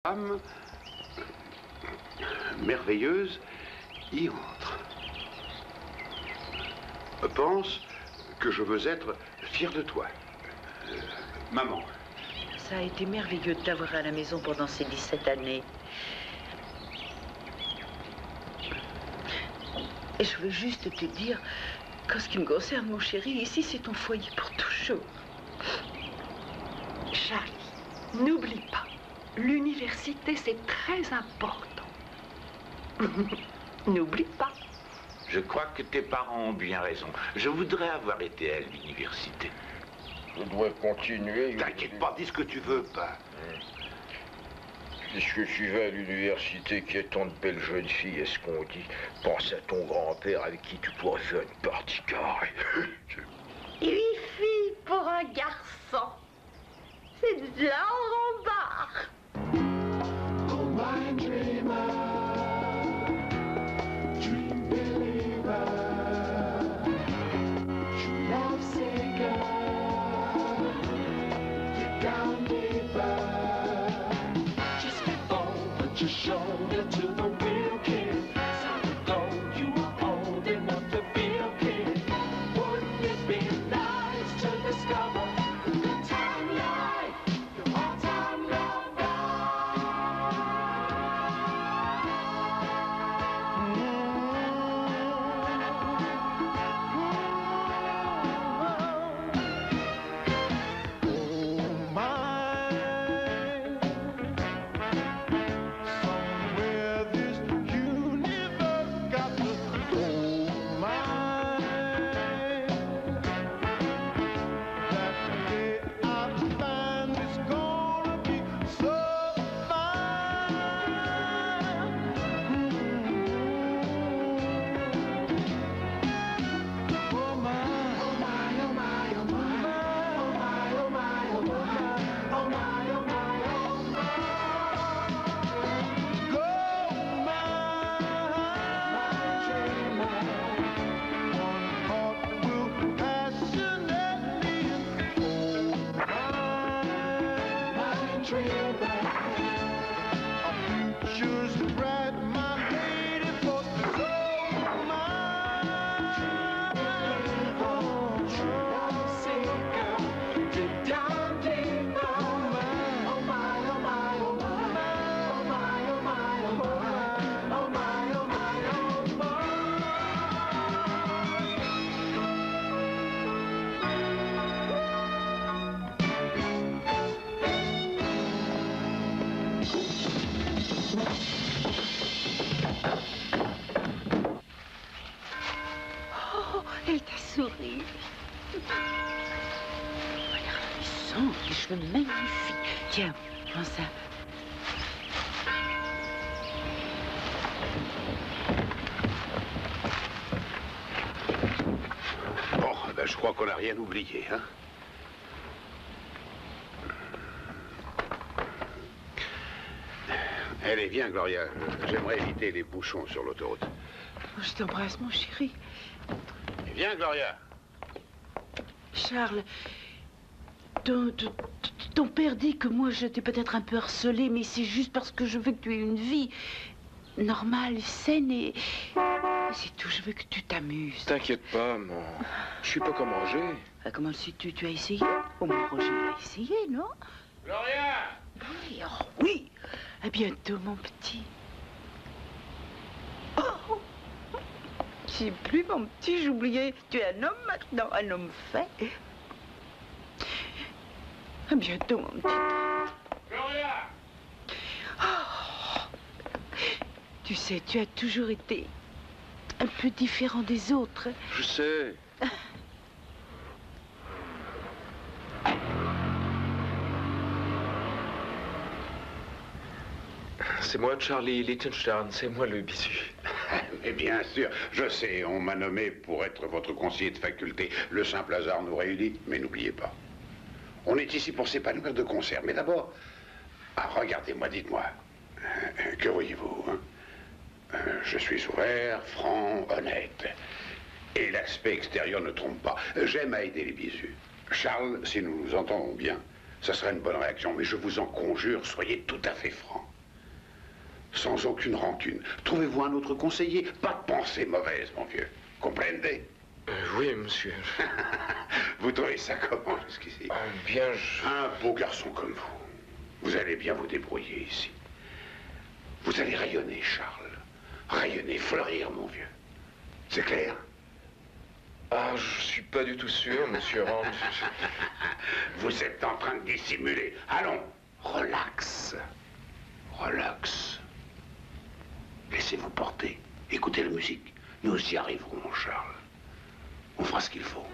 Femme merveilleuse y entre. Pense que je veux être fier de toi. Maman. Ça a été merveilleux de t'avoir à la maison pendant ces 17 années. Et je veux juste te dire qu'en ce qui me concerne, mon chéri, ici, c'est ton foyer pour toujours. Charlie, n'oublie pas, l'université, c'est très important. N'oublie pas. Je crois que tes parents ont bien raison. Je voudrais avoir été à l'université. Je dois continuer. T'inquiète pas, dis ce que tu veux, pas. Puisque tu vas à l'université, qui est tant de belles jeunes filles, est-ce qu'on dit, pense à ton grand-père avec qui tu pourrais faire une partie carrée. 8 filles pour un garçon. C'est de l'or en barre. Oh, my dreamer, dream believer, true love seeker, you're down deeper. Just step over, just shoulder to the real kid. Time to go, you are old enough to feel kid. Wouldn't it be nice to discover the good time life, the hard time long Elle t'a souri. Regarde, ils sont des cheveux magnifiques. Tiens, prends ça. Bon, ben, je crois qu'on n'a rien oublié, hein. Allez, viens, Gloria. J'aimerais éviter les bouchons sur l'autoroute. Je t'embrasse, mon chéri. Viens, Gloria. Charles, ton père dit que moi, je t'ai peut-être un peu harcelé, mais c'est juste parce que je veux que tu aies une vie normale, saine et c'est tout. Je veux que tu t'amuses. T'inquiète pas, maman. Je suis pas comme Roger. Ah, comment le sais-tu? Tu as essayé? Au moins, Roger a essayé, non? Gloria! Oui, oh, oui. À bientôt, mon petit. Oh! Tu es plus mon petit, j'oubliais. Tu es un homme maintenant, un homme fait. À bientôt, mon petit. Gloria! Oh. Tu sais, tu as toujours été un peu différent des autres. Je sais. C'est moi, Charlie Lichtenstein, c'est moi le bisu. Mais bien sûr, je sais, on m'a nommé pour être votre conseiller de faculté. Le simple hasard nous réunit, mais n'oubliez pas. On est ici pour s'épanouir de concert. Mais d'abord, regardez-moi, dites-moi, que voyez-vous, hein? Je suis ouvert, franc, honnête. Et l'aspect extérieur ne trompe pas. J'aime à aider les bisus. Charles, si nous nous entendons bien, ça serait une bonne réaction. Mais je vous en conjure, soyez tout à fait franc. sans aucune rancune. Trouvez-vous un autre conseiller. Pas de pensée mauvaise, mon vieux. Comprenez? Oui, monsieur. Vous trouvez ça comment jusqu'ici? Bien, Un beau garçon comme vous. Vous allez bien vous débrouiller ici. Vous allez rayonner, Charles. Rayonner, fleurir, mon vieux. C'est clair? Ah, je suis pas du tout sûr, monsieur Rand. Vous êtes en train de dissimuler. Allons, relax. Relax. Laissez-vous porter. Écoutez la musique. Nous y arriverons, mon Charles. On fera ce qu'il faut.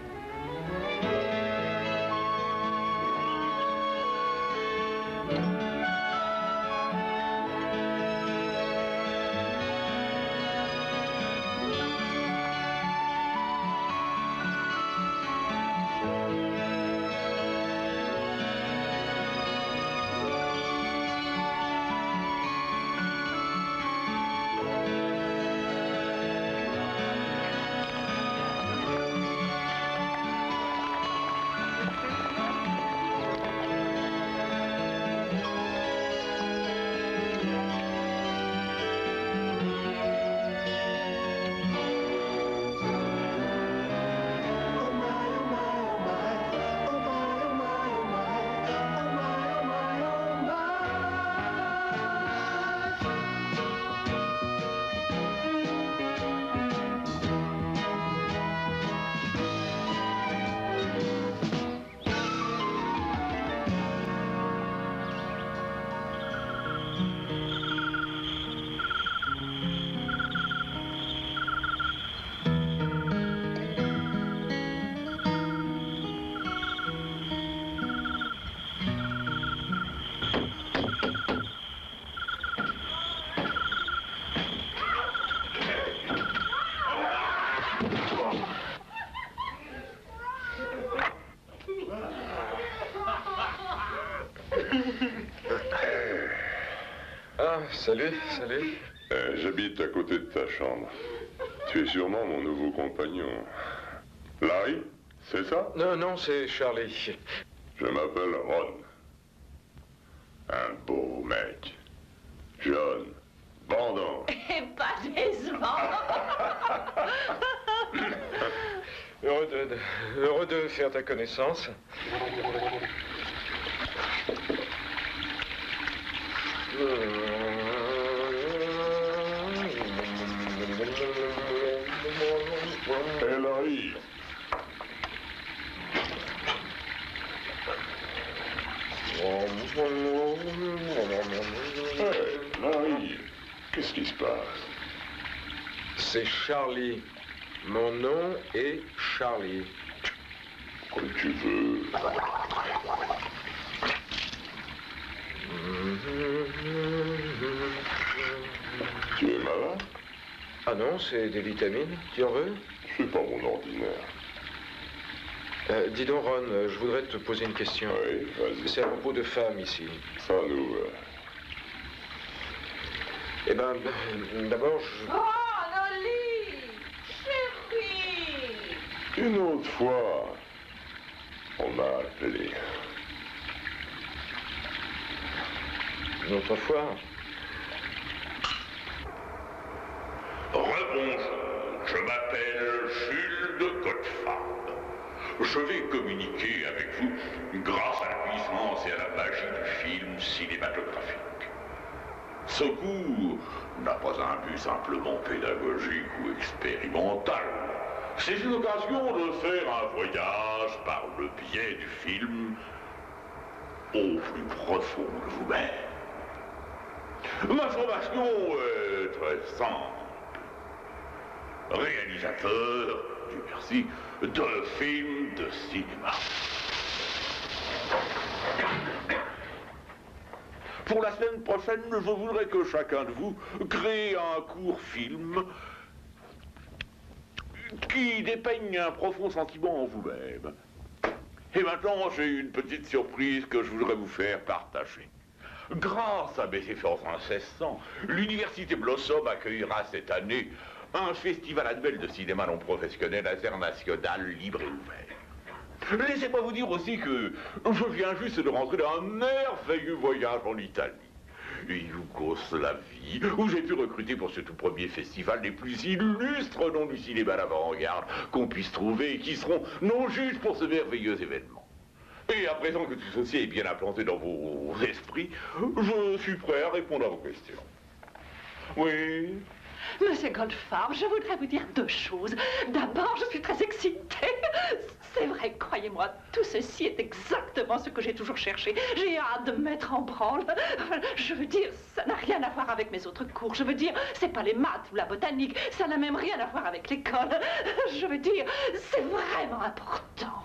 Ah, salut, salut. J'habite à côté de ta chambre. Tu es sûrement mon nouveau compagnon. Larry, c'est ça? Non, non, c'est Charlie. Je m'appelle Ron. Un beau mec. Jeune. Bandant. Et pas décevant. Heureux de faire ta connaissance. Hé, Larry. Hé, Larry. Qu'est-ce qui se passe? C'est Charlie. Mon nom est Charlie. Comme tu veux. Tu es malade? Ah non, c'est des vitamines. Tu en veux? C'est pas mon ordinaire. Dis donc, Ron, je voudrais te poser une question. Oui, vas-y. C'est à propos de femmes ici. Ça nous... Eh ben, d'abord, je... Oh, Loli! Chérie! Une autre fois, on m'a appelé. Une autre fois. Rebonjour, je m'appelle Jules de Godefroy. Je vais communiquer avec vous grâce à la puissance et à la magie du film cinématographique. Ce cours n'a pas un but simplement pédagogique ou expérimental. C'est une occasion de faire un voyage par le biais du film au plus profond de vous-même. Ma formation est très simple. Réalisateur, Dieu merci, de films de cinéma. Pour la semaine prochaine, je voudrais que chacun de vous crée un court film qui dépeigne un profond sentiment en vous-même. Et maintenant, j'ai une petite surprise que je voudrais vous faire partager. Grâce à mes efforts incessants, l'Université Blossom accueillera cette année un festival annuel de cinéma non professionnel international libre et ouvert. Laissez-moi vous dire aussi que je viens juste de rentrer d'un merveilleux voyage en Italie. il vous cause la vie, où j'ai pu recruter pour ce tout premier festival les plus illustres noms du cinéma d'avant-garde qu'on puisse trouver et qui seront nos juges pour ce merveilleux événement. Et à présent que tout ceci est bien implanté dans vos esprits, je suis prêt à répondre à vos questions. Oui. Monsieur Goldfarb, je voudrais vous dire deux choses. D'abord, je suis très excitée. C'est vrai, croyez-moi, tout ceci est exactement ce que j'ai toujours cherché. J'ai hâte de me mettre en branle. Je veux dire, ça n'a rien à voir avec mes autres cours. Je veux dire, c'est pas les maths ou la botanique. Ça n'a même rien à voir avec l'école. Je veux dire, c'est vraiment important.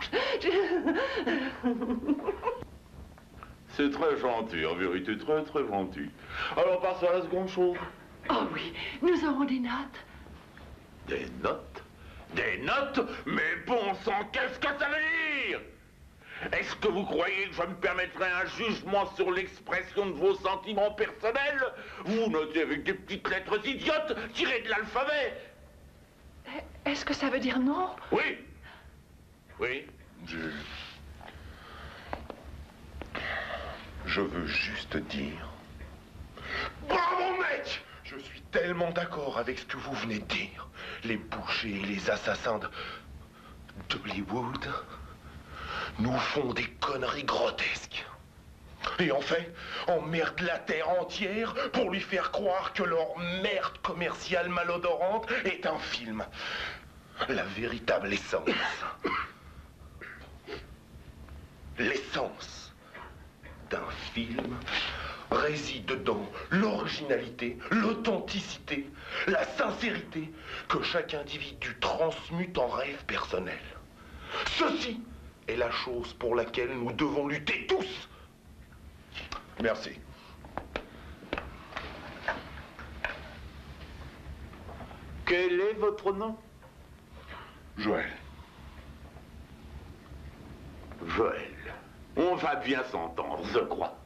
C'est très gentil, en vérité, très très gentil. Alors, passons à la seconde chose. Oh oui, nous aurons des notes. Des notes? Des notes? Mais bon sang, qu'est-ce que ça veut dire? Est-ce que vous croyez que je me permettrai un jugement sur l'expression de vos sentiments personnels? Vous notez avec des petites lettres idiotes tirées de l'alphabet. Est-ce que ça veut dire non? Oui. Oui. Je veux juste dire... Bravo, mec! Je suis tellement d'accord avec ce que vous venez de dire. Les bouchers et les assassins d'Hollywood nous font des conneries grotesques. Et en fait, emmerdent la terre entière pour lui faire croire que leur merde commerciale malodorante est un film. La véritable essence. L'essence d'un film réside dans l'originalité, l'authenticité, la sincérité que chaque individu transmute en rêve personnel. Ceci est la chose pour laquelle nous devons lutter tous. Merci. Quel est votre nom? Joël. Joël. On va bien s'entendre, je crois.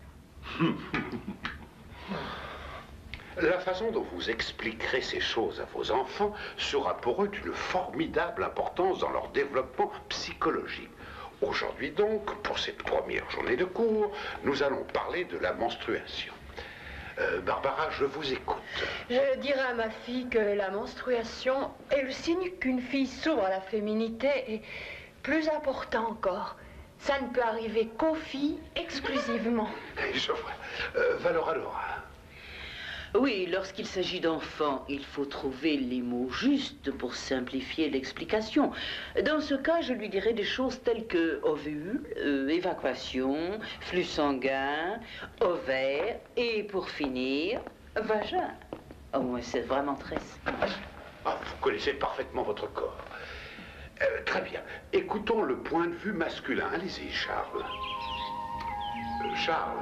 La façon dont vous expliquerez ces choses à vos enfants sera pour eux d'une formidable importance dans leur développement psychologique. Aujourd'hui donc, pour cette première journée de cours, nous allons parler de la menstruation. Barbara, je vous écoute. Je dirais à ma fille que la menstruation est le signe qu'une fille s'ouvre à la féminité et, plus important encore, ça ne peut arriver qu'aux filles exclusivement. Je vois. Valora Laura. Oui, lorsqu'il s'agit d'enfants, il faut trouver les mots justes pour simplifier l'explication. Dans ce cas, je lui dirais des choses telles que ovule, évacuation, flux sanguin, ovaire et pour finir, vagin. Oh, moi, c'est vraiment très simple. Ah, vous connaissez parfaitement votre corps. Très bien. Écoutons le point de vue masculin. Allez-y, Charles. Charles.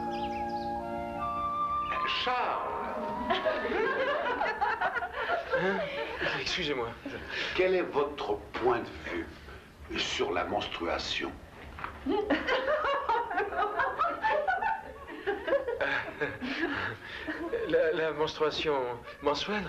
Excusez-moi. Quel est votre point de vue sur la menstruation? La menstruation mensuelle?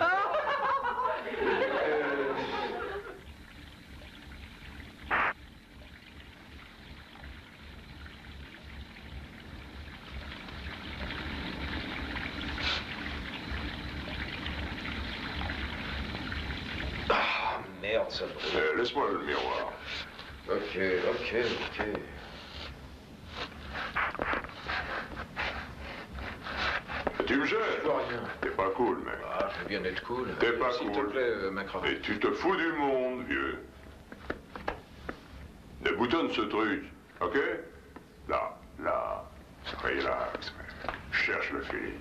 Merde, ça brûle. Laisse-moi le miroir. Ok. Tu me jettes? Je vois rien. T'es pas cool, mec. Ah, je veux bien être cool. T'es pas S'il cool. te plaît, ma cravate. Et tu te fous du monde, vieux. Déboutonne ce truc, ok? Là. Relax, mec. Cherche le fil.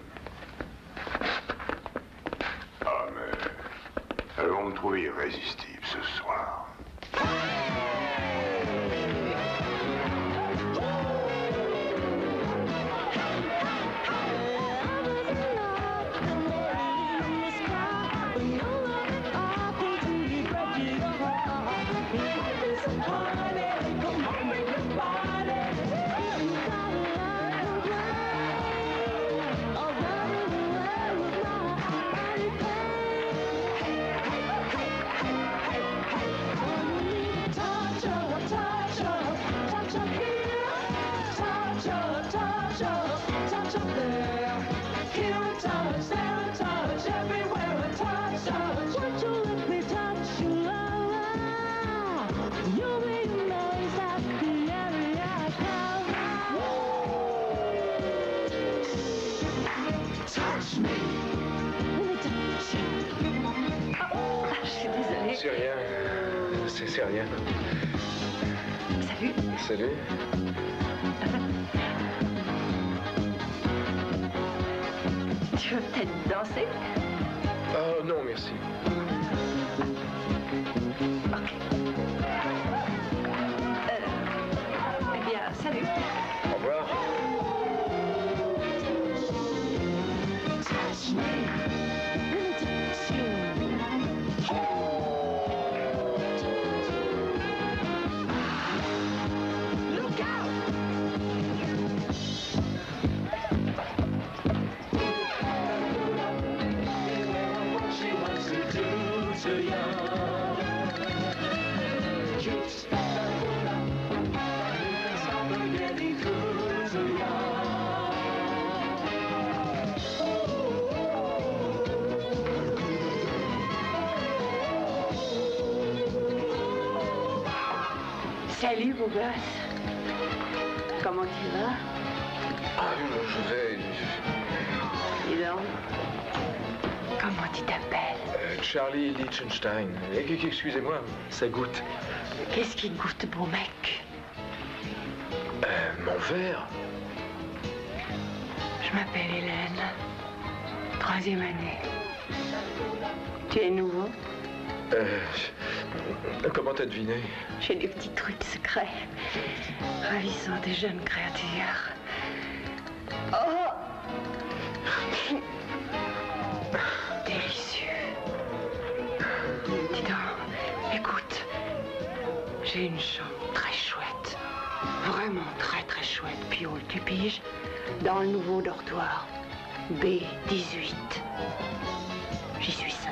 Ah, mais... elles vont me trouver irrésistible ce soir. Here a touch, there a touch, everywhere a touch, touch. Won't you let me touch you? You'll be amazed at the area I cover. Touch me. Let me touch you. Oh, je suis désolée. C'est rien. C'est rien. Salut. Salut. Tu veux peut-être danser? Oh non, merci. Ok. Eh bien, salut. Au revoir. Touch me. Let me touch you. Look out! What she wants to do to you. Keeps stop her getting through to you. Salut, beau gosse. Comment tu vas? Ah, je vais... Dis donc. Comment tu t'appelles? Charlie Liechtenstein. Excusez-moi, ça goûte. Qu'est-ce qui te goûte, beau mec? Mon verre. Je m'appelle Hélène. 3e année. Tu es nouveau? Comment t'as deviné? J'ai des petits trucs secrets. Ravissants des jeunes créatures. Oh! Délicieux. Dis donc, écoute. J'ai une chambre très chouette. Vraiment très très chouette, Piole, tu piges? Dans le nouveau dortoir. B18. J'y suis seule.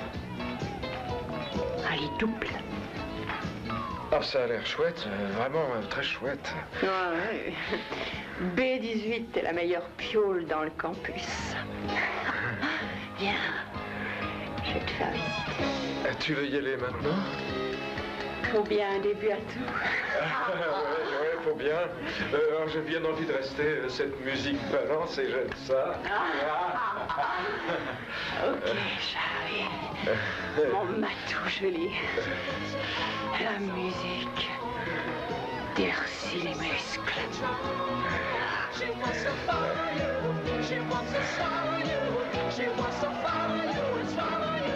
Un lit double. Ah, ça a l'air chouette, vraiment très chouette. Ouais. B18 est la meilleure piole dans le campus. Viens, je vais te faire visiter. Tu veux y aller maintenant? Faut bien un début à tout. Ouais, faut bien. Alors, j'ai bien envie de rester. Cette musique balance et j'aime ça. Ok, Charlie. Mon matou joli. La musique durcit les muscles. She wants to follow you. She wants to swallow you. She wants to follow you and swallow you.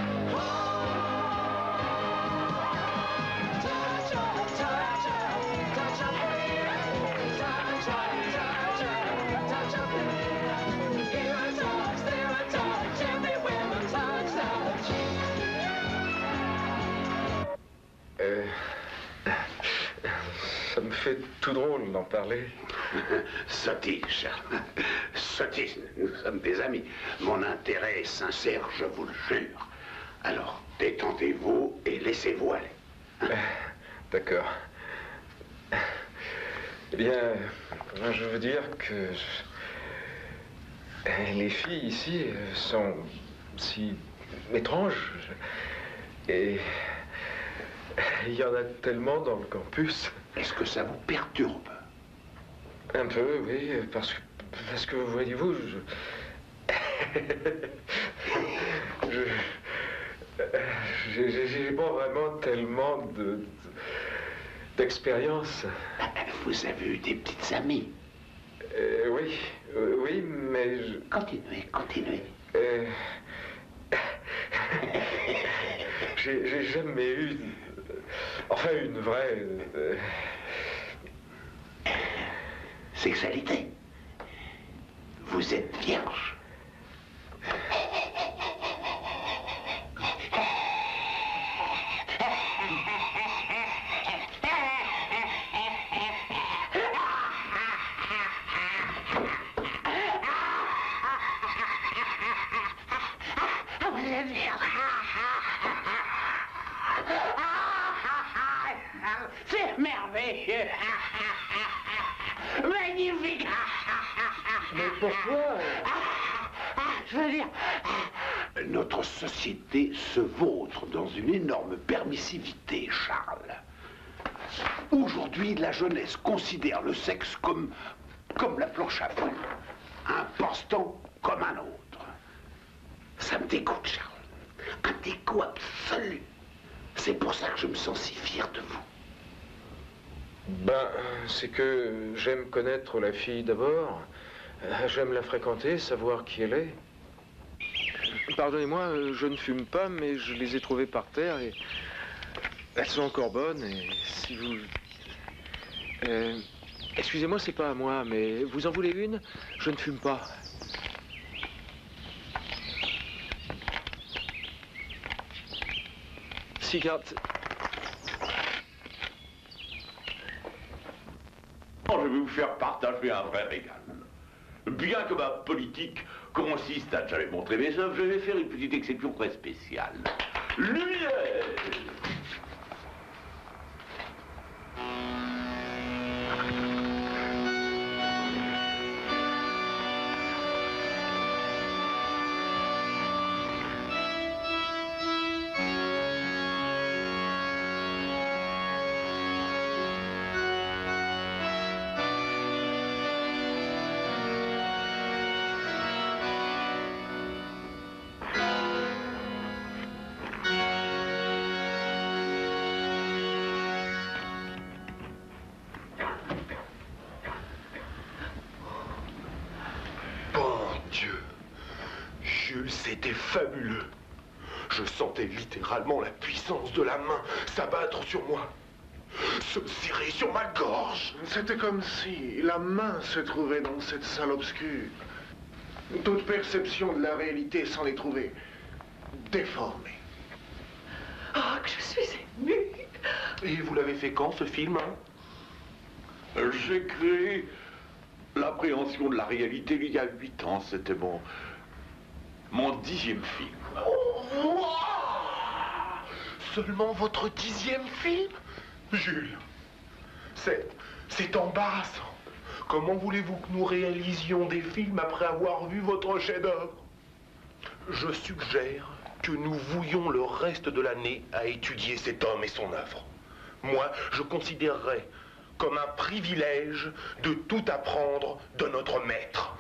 Touch her, touch her, touch her baby. Touch her, touch her, touch her baby. Here a touch, there a touch, everywhere a touch, touch. Ça me fait tout drôle d'en parler. Sotti, Charles. Sotti, nous sommes des amis. Mon intérêt est sincère, je vous le jure. Alors, détendez-vous et laissez-vous aller. D'accord. Eh bien, je veux dire que les filles ici sont si étranges. Et il y en a tellement dans le campus. Est-ce que ça vous perturbe? Un peu, oui, parce que voyez-vous, j'ai pas vraiment tellement d'expérience. Vous avez eu des petites amies? Oui, mais Continuez. J'ai jamais eu, enfin, une vraie sexualité. Vous êtes vierge. C'est merveilleux. Magnifique. Mais pourquoi? Je veux dire... Notre société se vautre dans une énorme permissivité, Charles. Aujourd'hui, la jeunesse considère le sexe comme la planche à fond, un passe-temps comme un autre. Ça me dégoûte, Charles. Un dégoût absolu. C'est pour ça que je me sens si fier de vous. Ben, c'est que j'aime connaître la fille d'abord. J'aime la fréquenter, savoir qui elle est. Pardonnez-moi, je ne fume pas, mais je les ai trouvées par terre et elles sont encore bonnes. Et si vous... excusez-moi, c'est pas à moi, mais vous en voulez une? Je ne fume pas. Cigarette. Je vais vous faire partager un vrai régal. Bien que ma politique consiste à ne jamais montrer mes œuvres, je vais faire une petite exception très spéciale. Lumière! C'était fabuleux. Je sentais littéralement la puissance de la main s'abattre sur moi, se serrer sur ma gorge. C'était comme si la main se trouvait dans cette salle obscure. Toute perception de la réalité s'en est trouvée déformée. Oh, que je suis émue. Et vous l'avez fait quand, ce film, hein? J'ai créé l'appréhension de la réalité il y a 8 ans. C'était mon 10e film. Oh, seulement votre 10e film? Jules, c'est embarrassant. Comment voulez-vous que nous réalisions des films après avoir vu votre chef-d'œuvre? Je suggère que nous vouions le reste de l'année à étudier cet homme et son œuvre. Moi, je considérerais comme un privilège de tout apprendre de notre maître.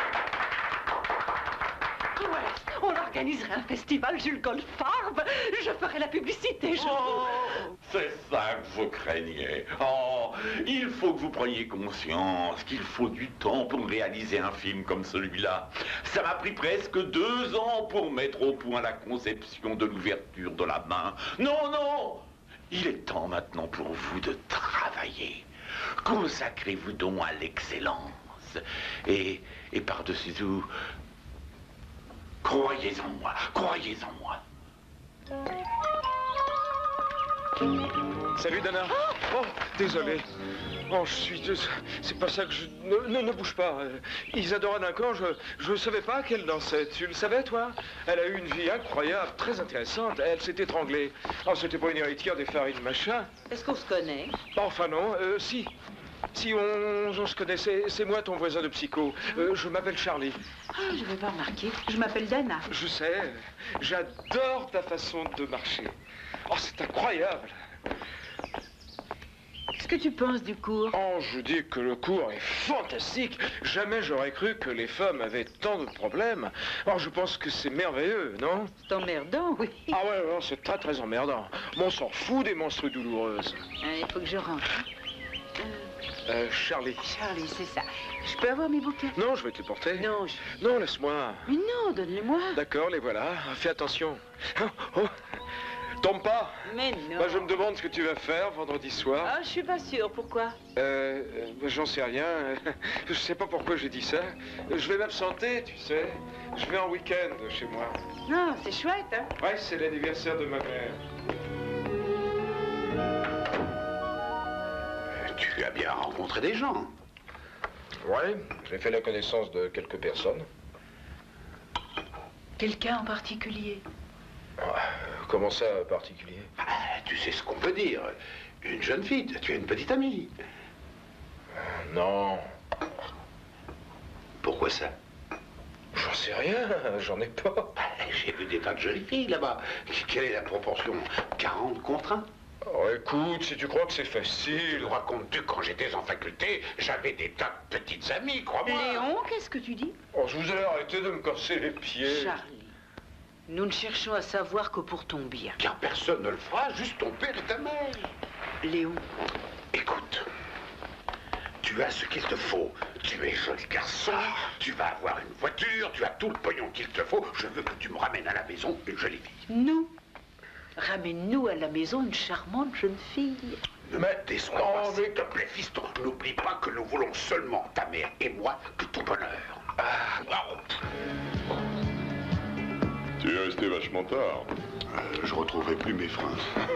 Ouais, on organiserait un festival Jules Goldfarb. Je ferai la publicité, C'est ça que vous craignez. Oh, il faut que vous preniez conscience qu'il faut du temps pour réaliser un film comme celui-là. Ça m'a pris presque 2 ans pour mettre au point la conception de l'ouverture de la main. Non, non! Il est temps maintenant pour vous de travailler. Consacrez-vous donc à l'excellence. Et par-dessus tout, croyez en moi, croyez en moi. Salut Dana. Oh, désolé. Oh, c'est pas ça que je... Ne bouge pas. Isadora Duncan, je savais pas qu'elle dansait. Tu le savais, toi? Elle a eu une vie incroyable, très intéressante. Elle s'est étranglée. Oh, c'était pas une héritière des farines, machin. Est-ce qu'on se connaît? Enfin non, si. Si, on se connaissait. C'est moi, ton voisin de psycho. Je m'appelle Charlie. Ah, je vais pas remarquer. Je m'appelle Dana. Je sais. J'adore ta façon de marcher. Oh, c'est incroyable. Qu'est-ce que tu penses du cours? Oh, je dis que le cours est fantastique. Jamais j'aurais cru que les femmes avaient tant de problèmes. Alors, je pense que c'est merveilleux, non? C'est emmerdant, oui. Ah ouais, non, c'est très très emmerdant. Bon, on s'en fout des monstres douloureuses. Il faut que je rentre. Charlie. Charlie, c'est ça. Je peux avoir mes bouquets? Non, je vais te les porter. Non, Non, laisse-moi. Mais non, donne-les-moi. D'accord, les voilà. Fais attention. Oh. Tombe pas. Mais non. Bah, je me demande ce que tu vas faire vendredi soir. Ah, je suis pas sûre. Pourquoi? J'en sais rien. Je sais pas pourquoi j'ai dit ça. Je vais m'absenter, tu sais. Je vais en week-end chez moi. Non, c'est chouette, hein? Ouais, c'est l'anniversaire de ma mère. Tu as bien rencontré des gens. Ouais, j'ai fait la connaissance de quelques personnes. Quelqu'un en particulier? Comment ça, particulier? Tu sais ce qu'on peut dire. Une jeune fille, tu as une petite amie. Non. Pourquoi ça? Je J'en sais rien, j'en ai pas. J'ai vu des tas de jolies filles là-bas. Quelle est la proportion? 40 contre 1? Oh, écoute, si tu crois que c'est Tu facile... racontes-tu, quand j'étais en faculté, j'avais des tas de petites amies, crois-moi. Léon, qu'est-ce que tu dis? Oh, je vous ai arrêté de me casser les pieds. Charlie, nous ne cherchons à savoir que pour ton bien. Car personne ne le fera, juste ton père et ta mère. Léon, Écoute, tu as ce qu'il te faut. Tu es joli garçon, tu vas avoir une voiture, tu as tout le pognon qu'il te faut. Je veux que tu me ramènes à la maison une jolie fille. nous, ramène-nous à la maison une charmante jeune fille. Ne me déçois pas, s'il te plaît, fiston. N'oublie pas que nous voulons seulement, ta mère et moi, que ton bonheur. Tu es resté vachement tard. Je retrouverai plus mes freins.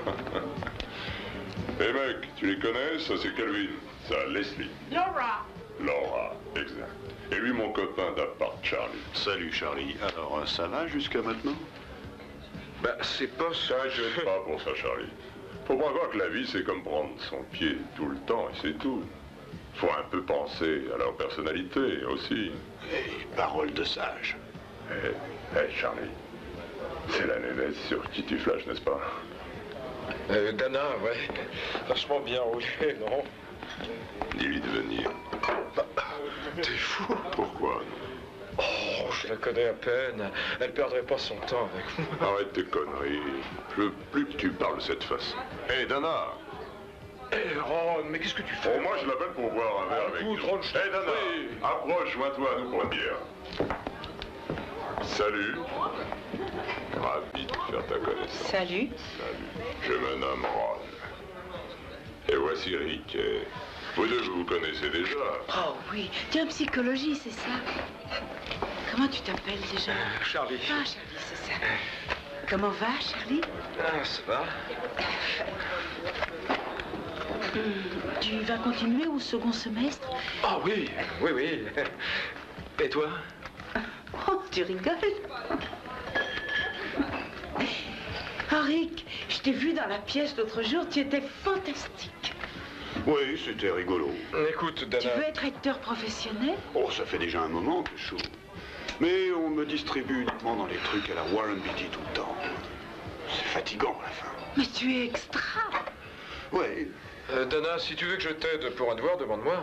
Eh mec, tu les connais? Ça c'est Calvin. Ça, Leslie. Laura. Laura, exact. Et lui, mon copain d'appart, Charlie. Salut, Charlie. Alors, ça va jusqu'à maintenant? Bah, c'est pas ça. T'inquiète pas pour ça, Charlie. Faut pas croire que la vie, c'est comme prendre son pied tout le temps et c'est tout. Faut un peu penser à leur personnalité aussi. Et parole de sage. Eh, Charlie. C'est la nénesse sur qui tu flashes, n'est-ce pas? Dana, ouais. Vachement bien roulé, non? Dis-lui de venir. T'es fou. Pourquoi? Oh, je la connais à peine. Elle perdrait pas son temps avec moi. Arrête tes conneries. Je veux plus que tu parles de cette façon. Hé, Dana. Eh, Ron, mais qu'est-ce que tu fais? Oh, moi, je l'appelle pour boire un verre avec nous. Ron, je t'en Hé, Dana, prie. approche, joins-toi à nous pour une bière. Salut. Ravi de faire ta connaissance. Salut. Salut. Je me nomme Ron. Et voici Rick. Vous deux, vous vous connaissez déjà. Oh oui, tu es en psychologie, c'est ça? Comment tu t'appelles déjà? Charlie. Ah, Charlie, c'est ça. Comment va, Charlie? Ah, ça va. Tu vas continuer au second semestre? Ah oui, oui, oui. Et toi? Oh, tu rigoles? Oh, Rick, je t'ai vu dans la pièce l'autre jour, tu étais fantastique. Oui, c'était rigolo. Écoute, Tu Dana... veux être acteur professionnel? Oh, ça fait déjà un moment que je joue. Mais on me distribue uniquement dans les trucs à la Warren Beatty tout le temps. C'est fatigant à la fin. Mais tu es extra. Oui. Dana, si tu veux que je t'aide pour un devoir, demande-moi.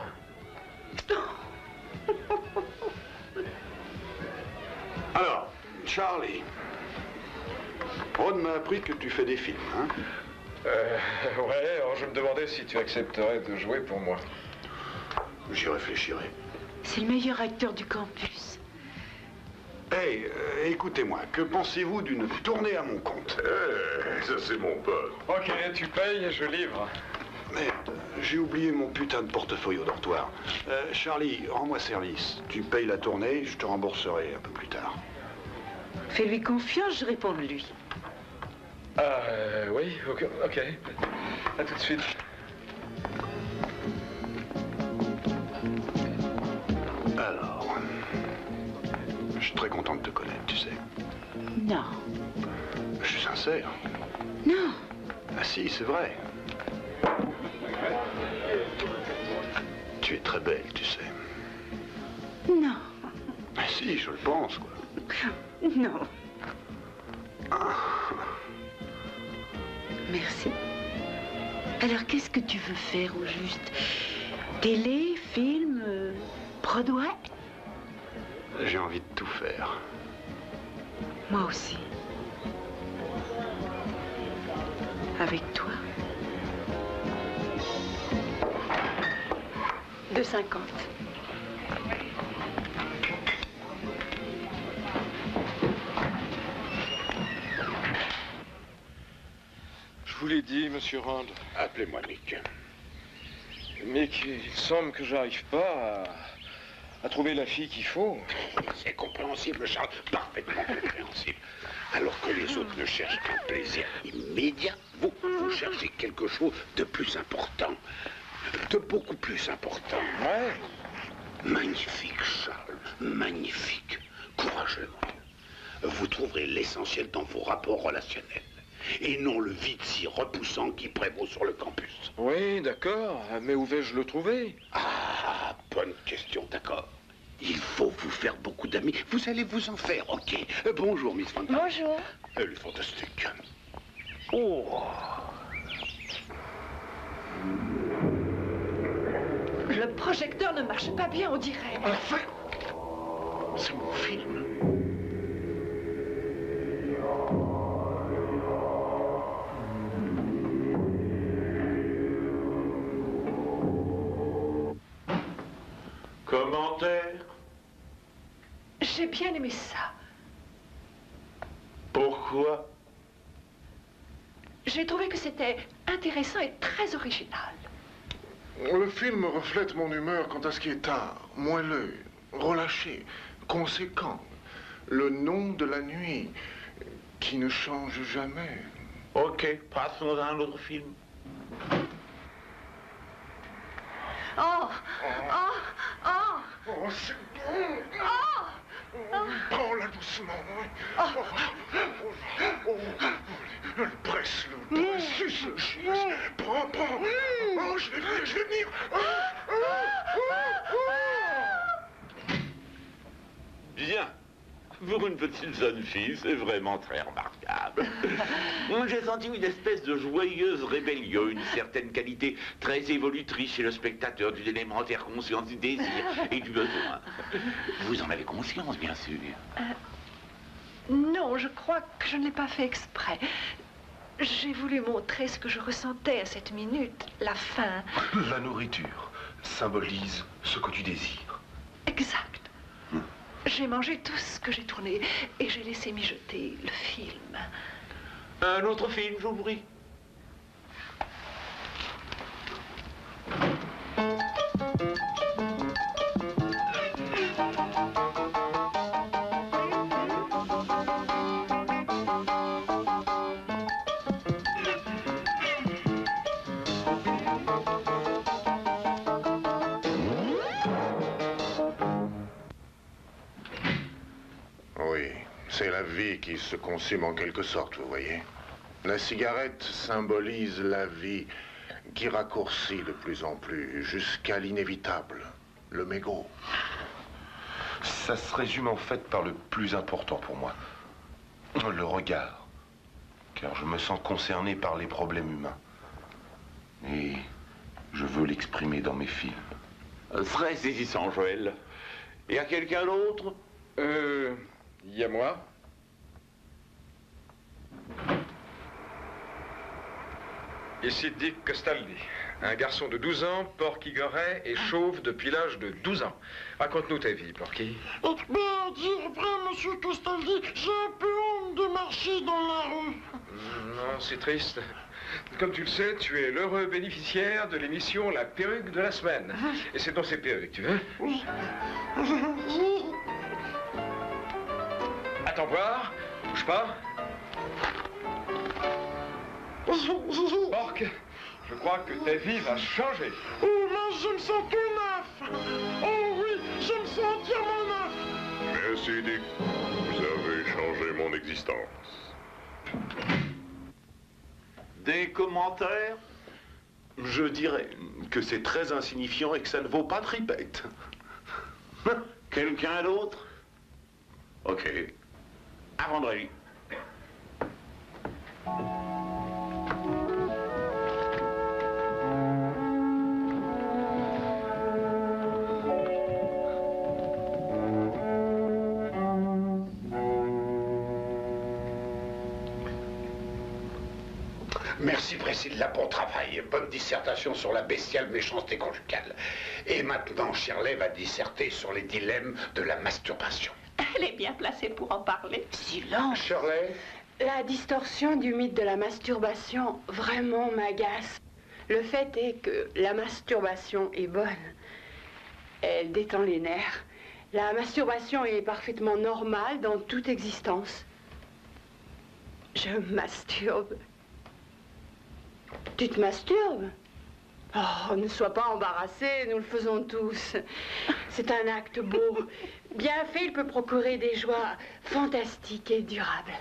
Alors, Charlie, Ron m'a appris que tu fais des films, hein? Ouais, alors je me demandais si tu accepterais de jouer pour moi. J'y réfléchirai. C'est le meilleur acteur du campus. Hey, écoutez-moi, que pensez-vous d'une tournée à mon compte? Ça, c'est mon pote. Ok, tu payes et je livre. Merde, j'ai oublié mon putain de portefeuille au dortoir. Charlie, rends-moi service. Tu payes la tournée, je te rembourserai un peu plus tard. Fais-lui confiance, je réponds de lui. Oui, ok. À tout de suite. Alors, je suis très content de te connaître, tu sais. Non. Je suis sincère. Non. Ah si, c'est vrai. Tu es très belle, tu sais. Non. Ah si, je le pense, quoi. Non. Merci. Alors, qu'est-ce que tu veux faire au juste? Télé, film, Broadway? J'ai envie de tout faire. Moi aussi. Avec toi. 2,50. Je vous l'ai dit, monsieur Rand. Appelez-moi Mick. Mick, il semble que j'arrive pas à trouver la fille qu'il faut. C'est compréhensible, Charles. Parfaitement compréhensible. Alors que les autres ne cherchent qu'un plaisir immédiat, vous cherchez quelque chose de plus important. De beaucoup plus important. Ouais. Magnifique, Charles. Magnifique. Courageux. Vous trouverez l'essentiel dans vos rapports relationnels. Et non le vide si repoussant qui prévaut sur le campus. Oui, d'accord. Mais où vais-je le trouver? Ah, bonne question, d'accord. Il faut vous faire beaucoup d'amis. Vous allez vous en faire, ok. Bonjour, Miss Fontaine. Bonjour. Elle est fantastique. Oh. Le projecteur ne marche pas bien, on dirait. Enfin, c'est mon film. Commentaire? J'ai bien aimé ça. Pourquoi? J'ai trouvé que c'était intéressant et très original. Le film reflète mon humeur quant à ce qui est tard, moelleux, relâché, conséquent. Le nom de la nuit, qui ne change jamais. Ok, passons à un autre film. Oh! Oh! Oh! Oh, c'est bon. Oh! Prends-la doucement. Oh. Le presse, suce, prends. Oh, je vais venir. Bien. Pour une petite jeune fille, c'est vraiment très remarquable. J'ai senti une espèce de joyeuse rébellion, une certaine qualité très évolutrice chez le spectateur d'une élémentaire conscience du désir et du besoin. Vous en avez conscience, bien sûr. Non, je crois que je ne l'ai pas fait exprès. J'ai voulu montrer ce que je ressentais à cette minute, la faim. La nourriture symbolise ce que tu désires. Exact. J'ai mangé tout ce que j'ai tourné et j'ai laissé mijoter le film. Un autre film, je vous prie. Oui, c'est la vie qui se consume en quelque sorte, vous voyez. La cigarette symbolise la vie qui raccourcit de plus en plus jusqu'à l'inévitable, le mégot. Ça se résume en fait par le plus important pour moi. Le regard. Car je me sens concerné par les problèmes humains. Et je veux l'exprimer dans mes films. Très saisissant, Joël. Et à quelqu'un d'autre? Il y a moi. Ici Dick Costaldi, un garçon de 12 ans, porc-igoret et chauve depuis l'âge de 12 ans. Raconte-nous ta vie, Porky. Eh bien, à dire vrai, monsieur Costaldi, j'ai un peu honte de marcher dans la rue. Non, c'est triste. Comme tu le sais, tu es l'heureux bénéficiaire de l'émission La perruque de la semaine. Et c'est dans ces perruques, tu veux? Oui. Attends voir, bouge pas. Porc, je crois que ta vie va changer. Oh, mais je me sens tout neuf. Oh oui, je me sens entièrement neuf. Merci, Dick. Vous avez changé mon existence. Des commentaires? Je dirais que c'est très insignifiant et que ça ne vaut pas de ripette. Quelqu'un d'autre? Ok. À vendredi. Merci Priscilla, bon travail. Bonne dissertation sur la bestiale méchanceté conjugale. Et maintenant, Shirley va disserter sur les dilemmes de la masturbation. Elle est bien placée pour en parler. Silence. Shirley? La distorsion du mythe de la masturbation vraiment m'agace. Le fait est que la masturbation est bonne. Elle détend les nerfs. La masturbation est parfaitement normale dans toute existence. Je masturbe. Tu te masturbes? Oh, ne sois pas embarrassé, nous le faisons tous. C'est un acte beau. Bien fait, il peut procurer des joies fantastiques et durables.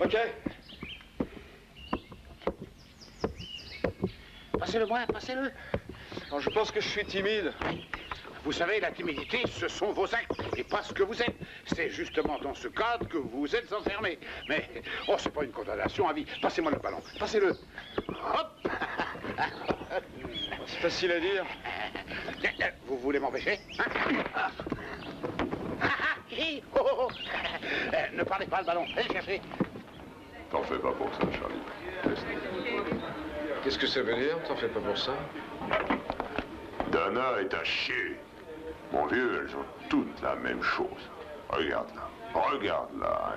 Ok. Passez-le-moi, passez-le. Alors, je pense que je suis timide. Vous savez, la timidité, ce sont vos actes et pas ce que vous êtes. C'est justement dans ce cadre que vous êtes enfermé. Mais, oh, c'est pas une condamnation à vie. Passez-moi le ballon, passez-le. Hop. C'est facile à dire. Vous voulez m'empêcher, hein? Ne parlez pas, le ballon. Allez le chercher. T'en fais pas pour ça, Charlie. Qu'est-ce que ça veut dire? T'en fais pas pour ça? Dana est à chier. Mon vieux, elles ont toutes la même chose. Regarde-la. Regarde-la.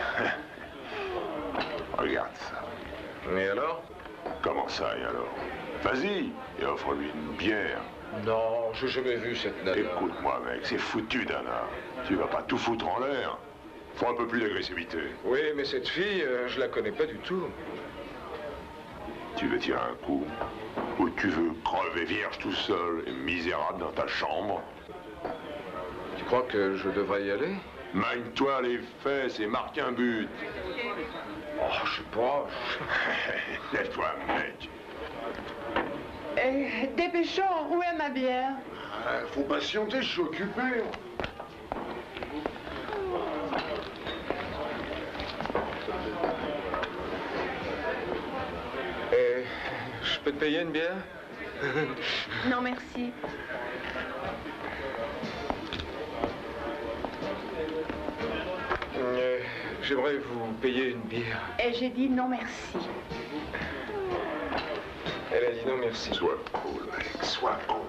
Regarde ça. Et alors? Comment ça, et alors? Vas-y, et offre-lui une bière. Non, j'ai jamais vu cette nana. Écoute-moi, mec, c'est foutu, Dana. Tu vas pas tout foutre en l'air. Faut un peu plus d'agressivité. Oui, mais cette fille, je la connais pas du tout. Tu veux tirer un coup? Ou tu veux crever vierge tout seul et misérable dans ta chambre? Tu crois que je devrais y aller? Magne-toi les fesses et marque un but. Oh, je sais pas. Lève-toi, mec. Dépêchons, où est ma bière? Faut patienter, je suis occupé. Je peux te payer une bière? Non, merci. J'aimerais vous payer une bière. Et j'ai dit non, merci. Elle a dit non, merci. Sois cool, mec, sois cool.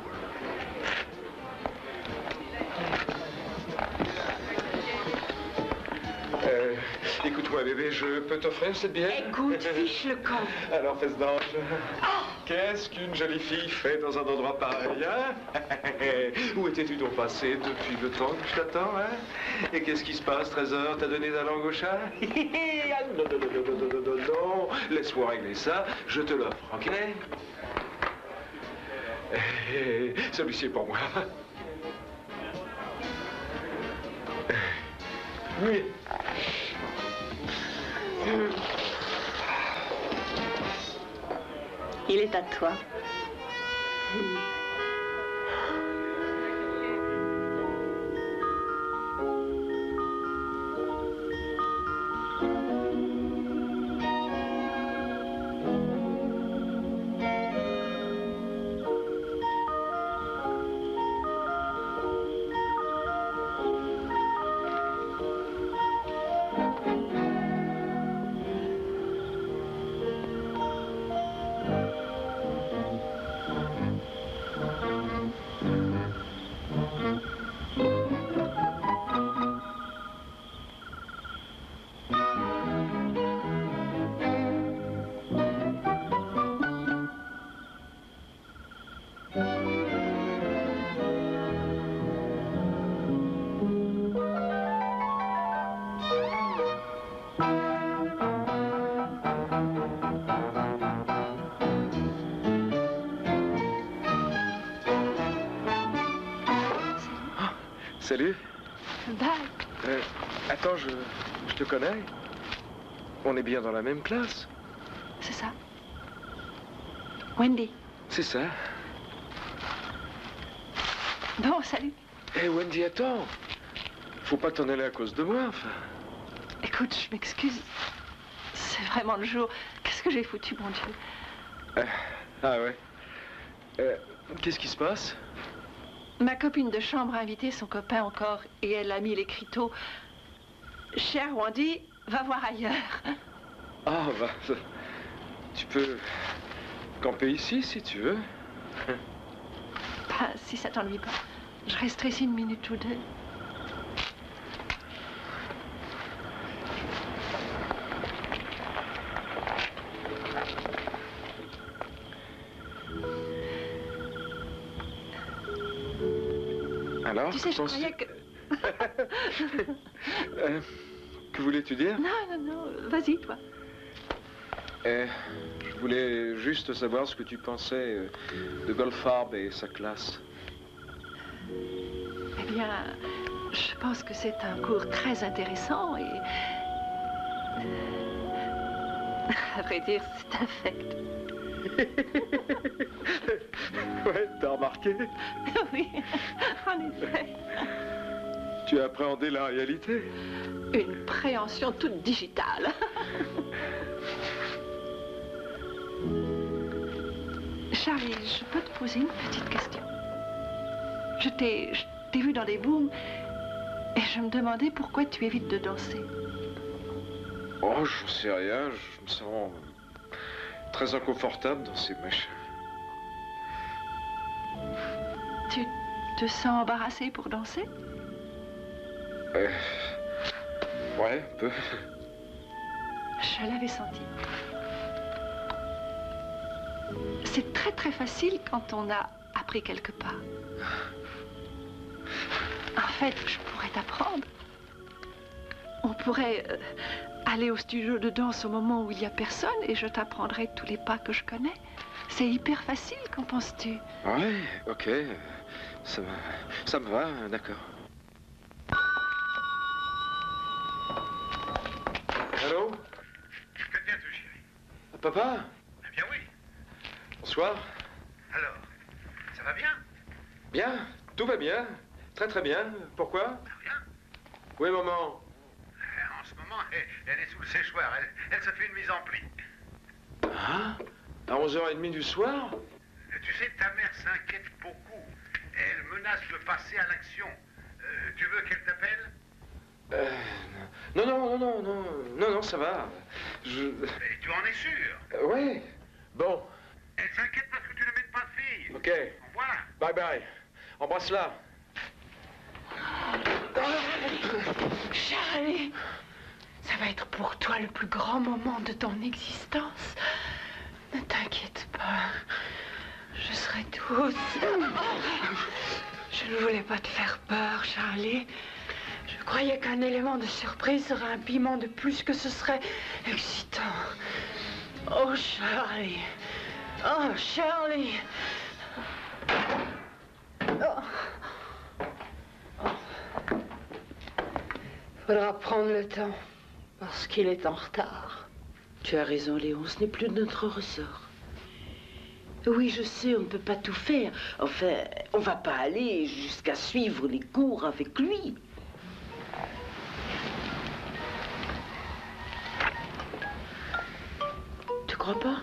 Écoute-moi, bébé, je peux t'offrir cette bière? Écoute, fiche le camp. Alors, fesse d'ange, qu'est-ce qu'une jolie fille fait dans un endroit pareil, hein? Où étais-tu donc passé depuis le temps que je t'attends, hein? Et qu'est-ce qui se passe, Trésor? T'as donné ta langue au chat? Ah, non, non, non, non, non, non, non, non. Laisse-moi régler ça, je te l'offre, ok? Celui-ci est pour moi. Oui. Il est à toi. Salut. Bye. Attends, je te connais. On est bien dans la même classe. C'est ça. Wendy. C'est ça. Bon, salut. Hé, Wendy, attends. Faut pas t'en aller à cause de moi, enfin. Écoute, je m'excuse. C'est vraiment le jour. Qu'est-ce que j'ai foutu, mon Dieu? Ah ouais. Qu'est-ce qui se passe? Ma copine de chambre a invité son copain encore et elle a mis l'écriteau. Cher Wendy, va voir ailleurs. Ah, bah, tu peux camper ici si tu veux. Bah, si ça t'ennuie pas. Je resterai ici une minute ou deux. Alors, tu sais, je croyais que... que voulais-tu dire? Non, non, non, vas-y, toi. Je voulais juste savoir ce que tu pensais de Goldfarb et sa classe. Eh bien, je pense que c'est un cours très intéressant et À vrai dire, c'est infect. Ouais, t'as remarqué? Oui, en effet. Tu as appréhendé la réalité? Une préhension toute digitale. Charlie, je peux te poser une petite question? Je t'ai vu dans des booms et je me demandais pourquoi tu évites de danser. Oh, j'en sais rien, je me sens très inconfortable dans ces machins. Tu te sens embarrassé pour danser? Ouais, un peu. Je l'avais senti. C'est très très facile quand on a appris quelque part. En fait, je pourrais t'apprendre. On pourrait aller au studio de danse au moment où il n'y a personne et je t'apprendrai tous les pas que je connais. C'est hyper facile, qu'en penses-tu? Ouais, ok. Ça me va, d'accord. Allô? Que viens-tu, chérie? Papa? Eh bien oui. Bonsoir. Alors, ça va bien? Bien, tout va bien. Très très bien. Pourquoi? Rien. Oui, maman. En ce moment, elle est sous le séchoir. Elle se fait une mise en pli. Hein? À 11h30 du soir? Tu sais, ta mère s'inquiète beaucoup. Elle menace de passer à l'action. Tu veux qu'elle t'appelle? Non, ça va. Mais tu en es sûr? Ouais. Bon. Elle s'inquiète parce que tu ne mets pas de fille. Ok. Voilà. Bye bye. Embrasse-la. Charlie, ça va être pour toi le plus grand moment de ton existence. Ne t'inquiète pas. Je serai douce. Je ne voulais pas te faire peur, Charlie. Je croyais qu'un élément de surprise serait un piment de plus, que ce serait excitant. Oh, Charlie. Oh, Charlie. Faudra prendre le temps, parce qu'il est en retard. Tu as raison, Léon, ce n'est plus de notre ressort. Oui, je sais, on ne peut pas tout faire. Enfin, on va pas aller jusqu'à suivre les cours avec lui. Tu crois pas?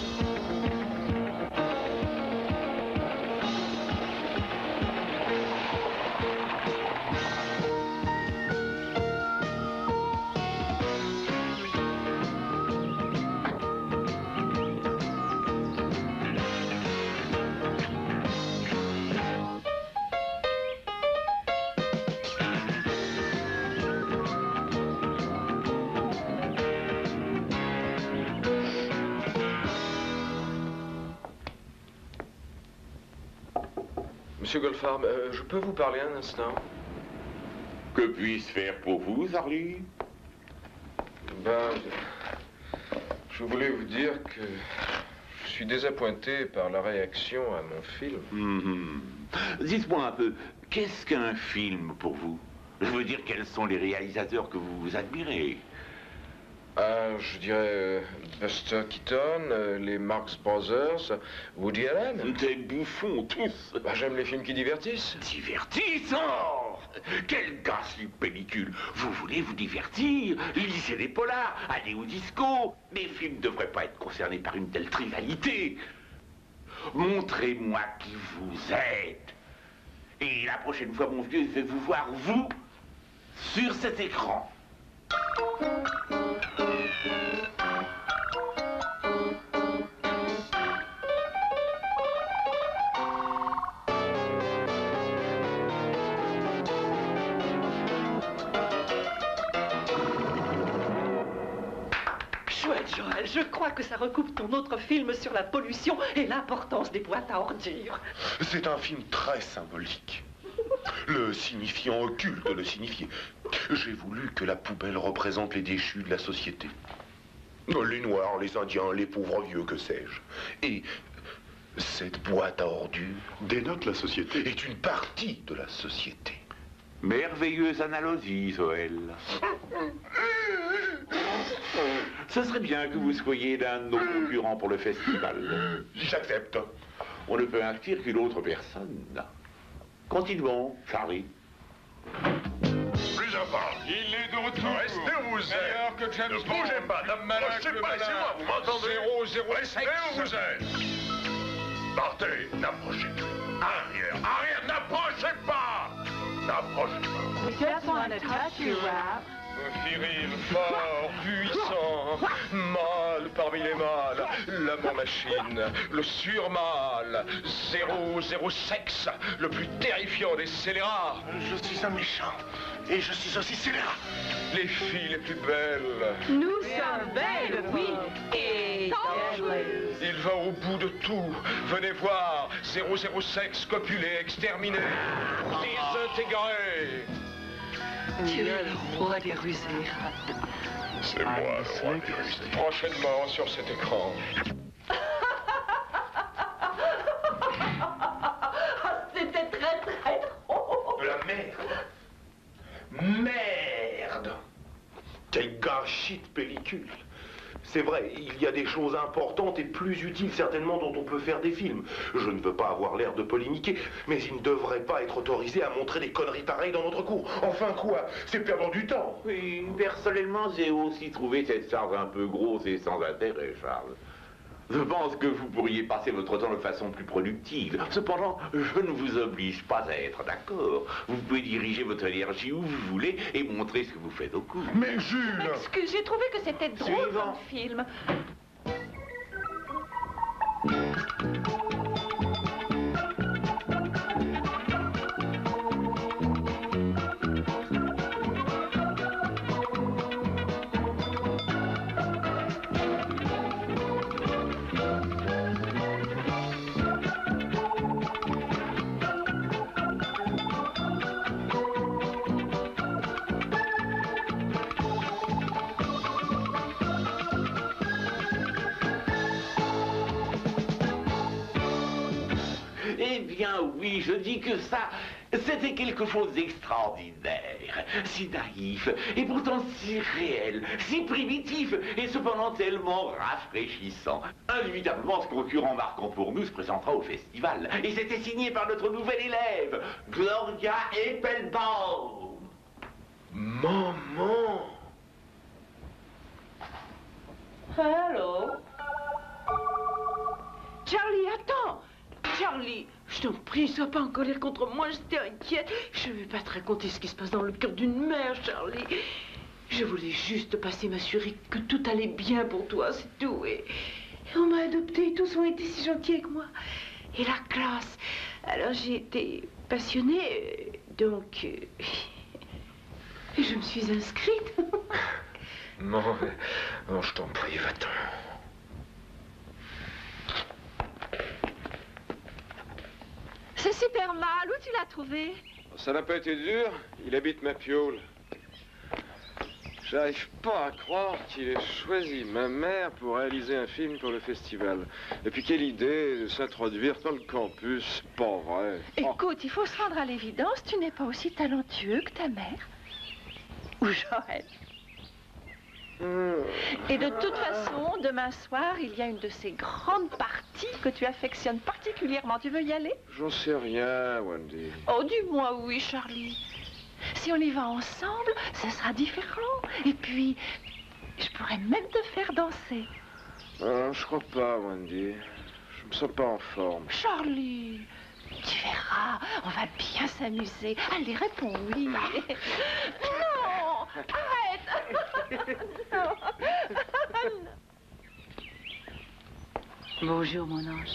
Monsieur Goldfarb, je peux vous parler un instant? Que puis-je faire pour vous, Charlie? Ben, je voulais vous dire que je suis désappointé par la réaction à mon film. Dites-moi un peu, qu'est-ce qu'un film pour vous? Je veux dire, quels sont les réalisateurs que vous admirez? Je dirais Buster Keaton, les Marx Brothers, Woody Allen. Des bouffons, tous. Bah, j'aime les films qui divertissent. Divertissant! Quel gâche une pellicule! Vous voulez vous divertir? Lisez des polars, allez au disco. Les films ne devraient pas être concernés par une telle trivialité. Montrez-moi qui vous êtes. Et la prochaine fois, mon vieux, je vais vous voir, vous, sur cet écran. Chouette, Joël, je crois que ça recoupe ton autre film sur la pollution et l'importance des boîtes à ordures. C'est un film très symbolique. Le signifiant occulte le signifié. J'ai voulu que la poubelle représente les déchus de la société. Les Noirs, les Indiens, les pauvres vieux, que sais-je. Et cette boîte à ordures dénote la société. Est une partie de la société. Merveilleuse analogie, Joël. Ce serait bien que vous soyez l'un de nos concurrents pour le festival. J'accepte. On ne peut inscrire qu'une autre personne. Continuons, Charlie. Plus à part. Il est de retour. Restez où vous êtes. Meilleur que James Ne bougez Bond, pas, plus malin n'approchez que le pas malin. chez moi, vous m'entendez? 006. Restez où vous êtes. Partez, n'approchez plus. Arrière, n'approchez pas. N'approchez pas. We just want to touch you, Rap. Viril, fort, puissant, mâle parmi les mâles, l'amour machine, le surmâle, 0 sexe, le plus terrifiant des scélérats. Je suis un méchant, et je suis aussi scélérat. Les filles les plus belles. Nous sommes belles, oui, et dangereuses. Il va au bout de tout. Venez voir, 0 sexe, copulé, exterminé, désintégré. Tu es le roi des rusés, Rap. C'est moi le roi des rusés. Prochainement sur cet écran. C'était très drôle. De la merde. Merde. Quel gâchis de pellicule. C'est vrai, il y a des choses importantes et plus utiles certainement dont on peut faire des films. Je ne veux pas avoir l'air de polémiquer, mais il ne devrait pas être autorisé à montrer des conneries pareilles dans notre cours. Enfin quoi? C'est perdre du temps. Oui, personnellement, j'ai aussi trouvé cette charge un peu grosse et sans intérêt, Charles. Je pense que vous pourriez passer votre temps de façon plus productive. Cependant, je ne vous oblige pas à être d'accord. Vous pouvez diriger votre énergie où vous voulez et montrer ce que vous faites au cours. Mais Jules! Excuse, j'ai trouvé que c'était drôle Suivant. comme film. Eh bien oui, je dis que ça, c'était quelque chose d'extraordinaire, si naïf, et pourtant si réel, si primitif, et cependant tellement rafraîchissant. Inévitablement, ce concurrent marquant pour nous se présentera au festival, et c'était signé par notre nouvelle élève, Gloria Eppelbaum. Maman! Allô? Charlie, attends! Charlie, je t'en prie, sois pas en colère contre moi, j'étais inquiète. Je ne vais pas te raconter ce qui se passe dans le cœur d'une mère, Charlie. Je voulais juste passer m'assurer que tout allait bien pour toi, c'est tout. Et on m'a adoptée, tous ont été si gentils avec moi. Et la classe. Alors j'ai été passionnée, donc... et je me suis inscrite. Non, non, je t'en prie, va-t'en. C'est super mal. Où tu l'as trouvé? Ça n'a pas été dur, il habite ma piole. J'arrive pas à croire qu'il ait choisi ma mère pour réaliser un film pour le festival. Et puis quelle idée de s'introduire dans le campus, pas vrai. Oh. Écoute, il faut se rendre à l'évidence, tu n'es pas aussi talentueux que ta mère. Ou Joël. Et de toute façon, demain soir, il y a une de ces grandes parties que tu affectionnes particulièrement. Tu veux y aller? J'en sais rien, Wendy. Oh, dis-moi oui, Charlie. Si on y va ensemble, ça sera différent. Et puis, je pourrais même te faire danser. Ah, je crois pas, Wendy. Je me sens pas en forme. Charlie, tu verras, on va bien s'amuser. Allez, réponds oui. Non, arrête. Non. Bonjour, mon ange.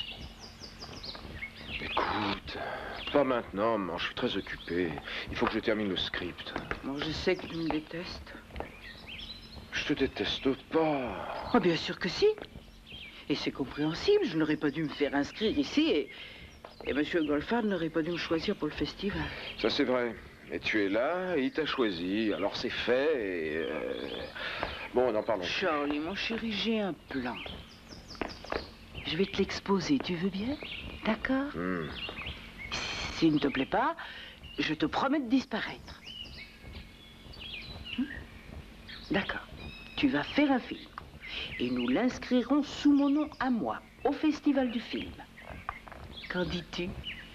Écoute, pas maintenant, maman, je suis très occupé. Il faut que je termine le script. Bon, je sais que tu me détestes. Je te déteste pas. Oh, bien sûr que si. Et c'est compréhensible, je n'aurais pas dû me faire inscrire ici et Monsieur Goldfarb n'aurait pas dû me choisir pour le festival. Ça, c'est vrai. Mais tu es là et il t'a choisi. Alors c'est fait et... Bon, n'en parlons plus. Charlie, mon chéri, j'ai un plan. Je vais te l'exposer, tu veux bien? D'accord? S'il ne te plaît pas, je te promets de disparaître. D'accord. Tu vas faire un film. Et nous l'inscrirons sous mon nom à moi, au Festival du film. Qu'en dis-tu?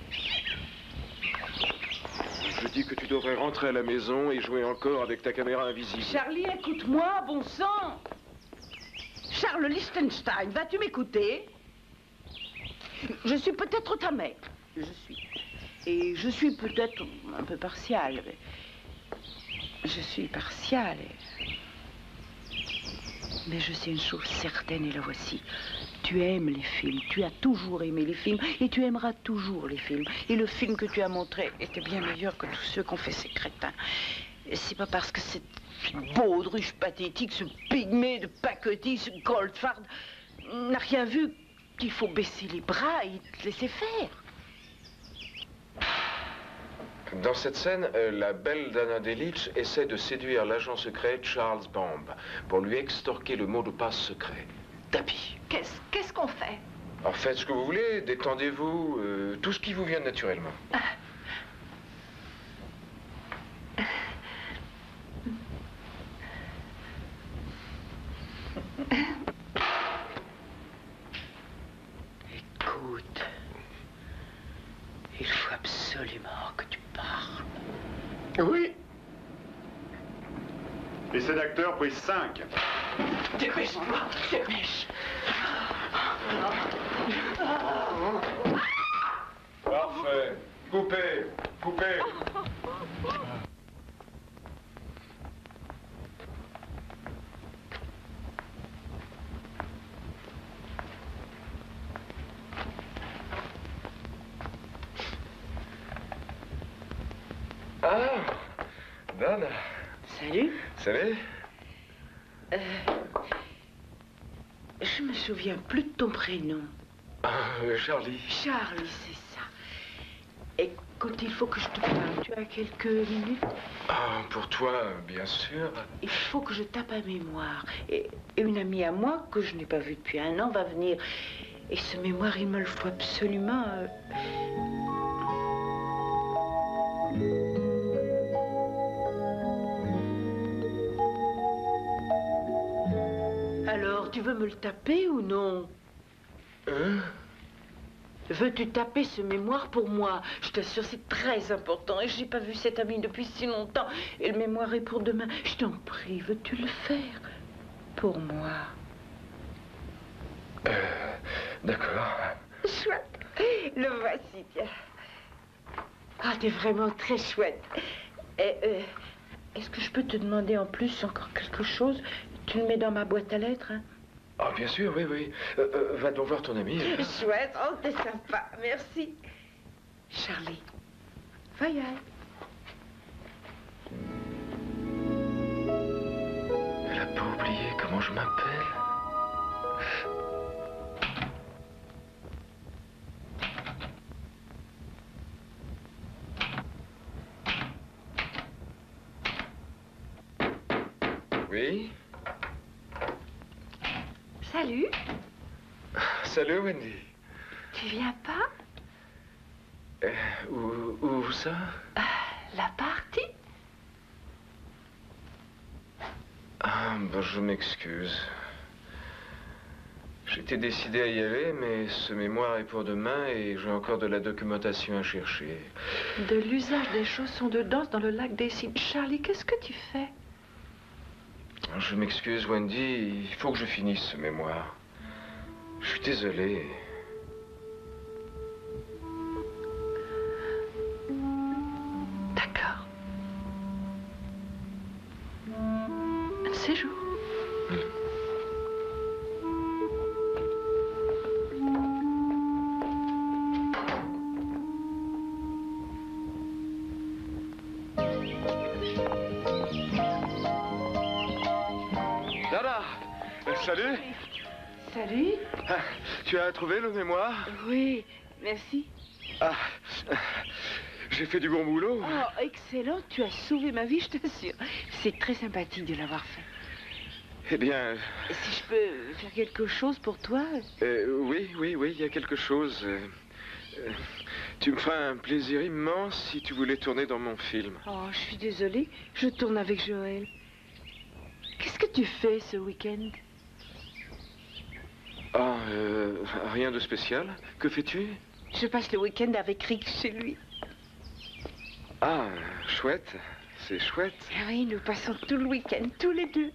Je dis que tu devrais rentrer à la maison et jouer encore avec ta caméra invisible. Charlie, écoute-moi, bon sang! Charles Lichtenstein, vas-tu m'écouter? Je suis peut-être ta mère. Je suis. Et je suis peut-être un peu partiale. Mais je suis partiale. Mais je sais une chose certaine et la voici. Tu aimes les films, tu as toujours aimé les films et tu aimeras toujours les films. Et le film que tu as montré était bien meilleur que tous ceux qu'ont fait ces crétins. Et c'est pas parce que cette baudruche pathétique, ce pygmée de Paquetty, ce Goldfard n'a rien vu qu'il faut baisser les bras et te laisser faire. Dans cette scène, la belle Dana Delitzsch essaie de séduire l'agent secret Charles Bomb pour lui extorquer le mot de passe secret. Tapis. Qu'est-ce qu'on fait? Alors faites ce que vous voulez, détendez-vous, tout ce qui vous vient naturellement. Écoute, il faut absolument que tu parles. Oui. Essai d'acteur, prise 5. Dépêche-toi, dépêche. Parfait. Coupez, coupez. Ah, Dana. Salut. Salut. Je me souviens plus de ton prénom. Charlie. Charlie, c'est ça. Écoute, il faut que je te parle. Tu as quelques minutes? Ah, pour toi, bien sûr. Il faut que je tape un mémoire. Et une amie à moi, que je n'ai pas vue depuis 1 an, va venir. Et ce mémoire, il me le faut absolument. Alors, tu veux me le taper ou non? Hein? Veux-tu taper ce mémoire pour moi? Je t'assure, c'est très important. Et j'ai pas vu cette amie depuis si longtemps. Et le mémoire est pour demain. Je t'en prie, veux-tu le faire? Pour moi. D'accord. Chouette. Le voici, tiens. Ah, t'es vraiment très chouette. Et, est-ce que je peux te demander en plus encore quelque chose? Tu le mets dans ma boîte à lettres, hein? Ah, bien sûr, oui, oui. Va donc voir ton ami. Chouette, oh, t'es sympa, merci. Charlie, va y aller. Elle a pas oublié comment je m'appelle. Oui? Salut. Salut, Wendy. Tu viens pas? Où ça? La partie? Ah, ben, je m'excuse. J'étais décidé à y aller, mais ce mémoire est pour demain et j'ai encore de la documentation à chercher. De l'usage des chaussons de danse dans le lac des Cygnes. Charlie, qu'est-ce que tu fais? Je m'excuse, Wendy, il faut que je finisse ce mémoire. Je suis désolé. D'accord. Un séjour. Dana, salut. Salut. Ah, tu as trouvé le mémoire? Oui, merci. Ah, j'ai fait du bon boulot. Oh, excellent, tu as sauvé ma vie, je t'assure. C'est très sympathique de l'avoir fait. Eh bien... Si je peux faire quelque chose pour toi? Oui, il y a quelque chose. Tu me feras un plaisir immense si tu voulais tourner dans mon film. Oh, je suis désolée, je tourne avec Joël. Qu'est-ce que tu fais ce week-end? Rien de spécial. Que fais-tu? Je passe le week-end avec Rick chez lui. Ah, chouette. C'est chouette. Ah oui, nous passons tout le week-end, tous les deux.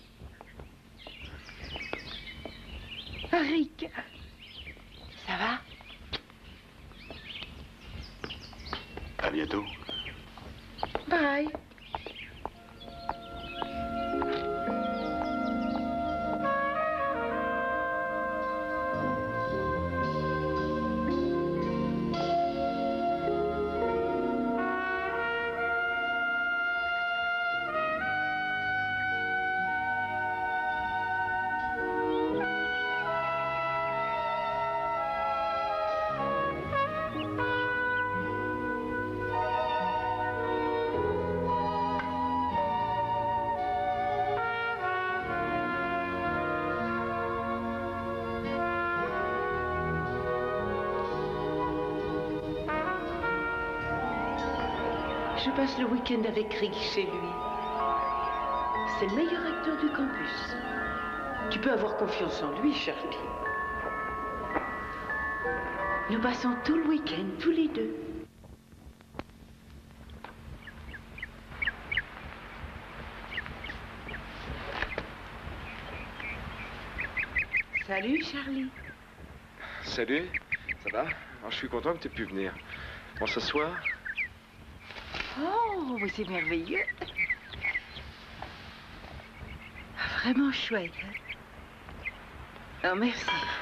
Rick, ça va? À bientôt. Bye. Je passe le week-end avec Rick chez lui. C'est le meilleur acteur du campus. Tu peux avoir confiance en lui, Charlie. Nous passons tout le week-end, tous les deux. Salut, Charlie. Salut, ça va? Alors, je suis content que tu aies pu venir. On s'assoit? Oh, c'est merveilleux. Vraiment chouette. Oh, merci.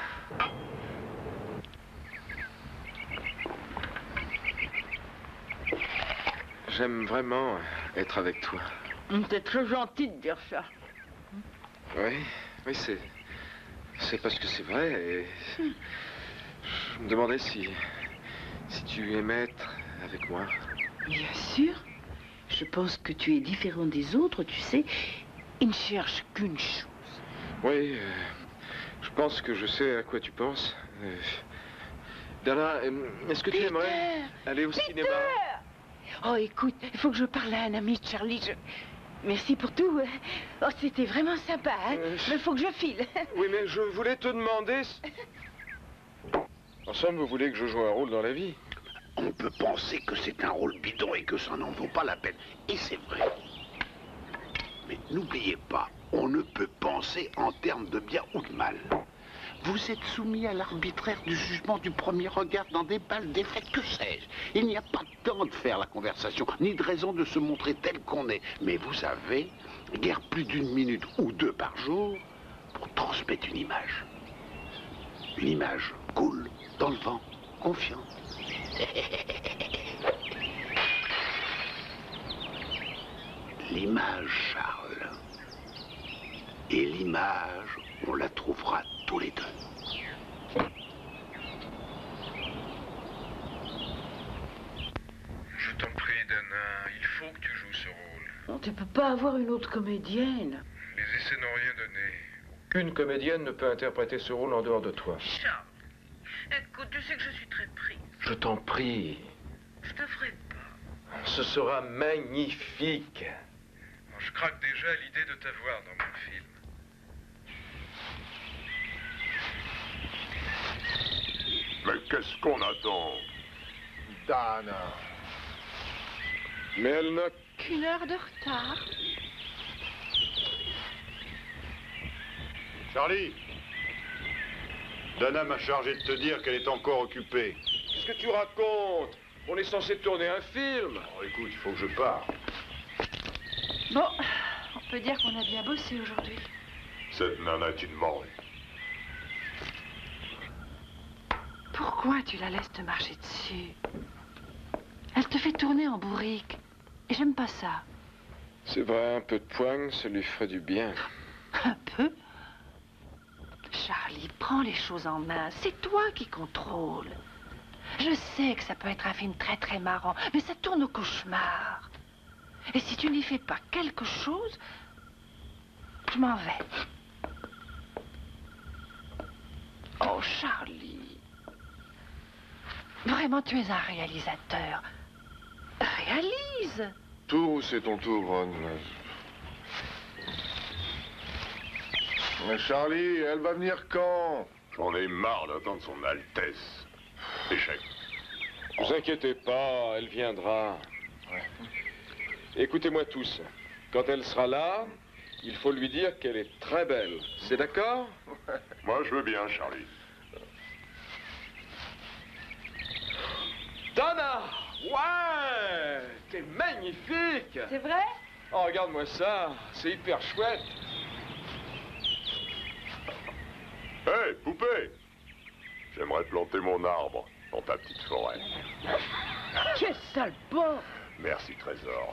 J'aime vraiment être avec toi. T'es très gentil de dire ça. Oui, c'est parce que c'est vrai. Et je me demandais si tu aimais être avec moi. Bien sûr. Je pense que tu es différent des autres, tu sais. Ils ne cherchent qu'une chose. Oui, je pense que je sais à quoi tu penses. Dana, est-ce que tu aimerais aller au cinéma? Oh, écoute, il faut que je parle à un ami de Charlie. Merci pour tout. Oh, c'était vraiment sympa, hein? Mais il faut que je file. Oui, mais je voulais te demander... En somme, vous voulez que je joue un rôle dans la vie? On peut penser que c'est un rôle bidon et que ça n'en vaut pas la peine. Et c'est vrai. Mais n'oubliez pas, on ne peut penser en termes de bien ou de mal. Vous êtes soumis à l'arbitraire du jugement du premier regard dans des balles défaites, que sais-je. Il n'y a pas de temps de faire la conversation, ni de raison de se montrer tel qu'on est. Mais vous avez guère plus d'une minute ou deux par jour pour transmettre une image. Une image cool, dans le vent, confiante. L'image, Charles. Et l'image, on la trouvera tous les deux. Je t'en prie, Dana, il faut que tu joues ce rôle. Tu peux pas avoir une autre comédienne. Les essais n'ont rien donné. Aucune comédienne ne peut interpréter ce rôle en dehors de toi. Charles, écoute, tu sais que je suis très prise. Je t'en prie. Je te ferai pas. Ce sera magnifique. Je craque déjà à l'idée de t'avoir dans mon film. Mais qu'est-ce qu'on attend? Dana. Mais elle n'a... Qu'une heure de retard. Charlie. Dana m'a chargé de te dire qu'elle est encore occupée. Qu'est-ce que tu racontes? On est censé tourner un film. Oh, écoute, il faut que je parte. Bon, on peut dire qu'on a bien bossé aujourd'hui. Cette nana est une morue. Pourquoi tu la laisses te marcher dessus? Elle te fait tourner en bourrique. Et j'aime pas ça. C'est vrai, un peu de poigne, ça lui ferait du bien. Un peu? Charlie, prends les choses en main. C'est toi qui contrôle. Je sais que ça peut être un film très très marrant, mais ça tourne au cauchemar. Et si tu n'y fais pas quelque chose, je m'en vais. Oh, Charlie. Vraiment, tu es un réalisateur. Réalise. Tout, c'est ton tour, Ron. Mais Charlie, elle va venir quand? J'en ai marre d'attendre son Altesse. Échec. Ne vous inquiétez pas, elle viendra. Écoutez-moi tous. Quand elle sera là, il faut lui dire qu'elle est très belle. C'est d'accord? Moi, je veux bien, Charlie. Donna! Ouais! T'es magnifique! C'est vrai? Oh, regarde-moi ça. C'est hyper chouette. Hé, poupée! J'aimerais planter mon arbre dans ta petite forêt. Quel sale porc! Merci, trésor.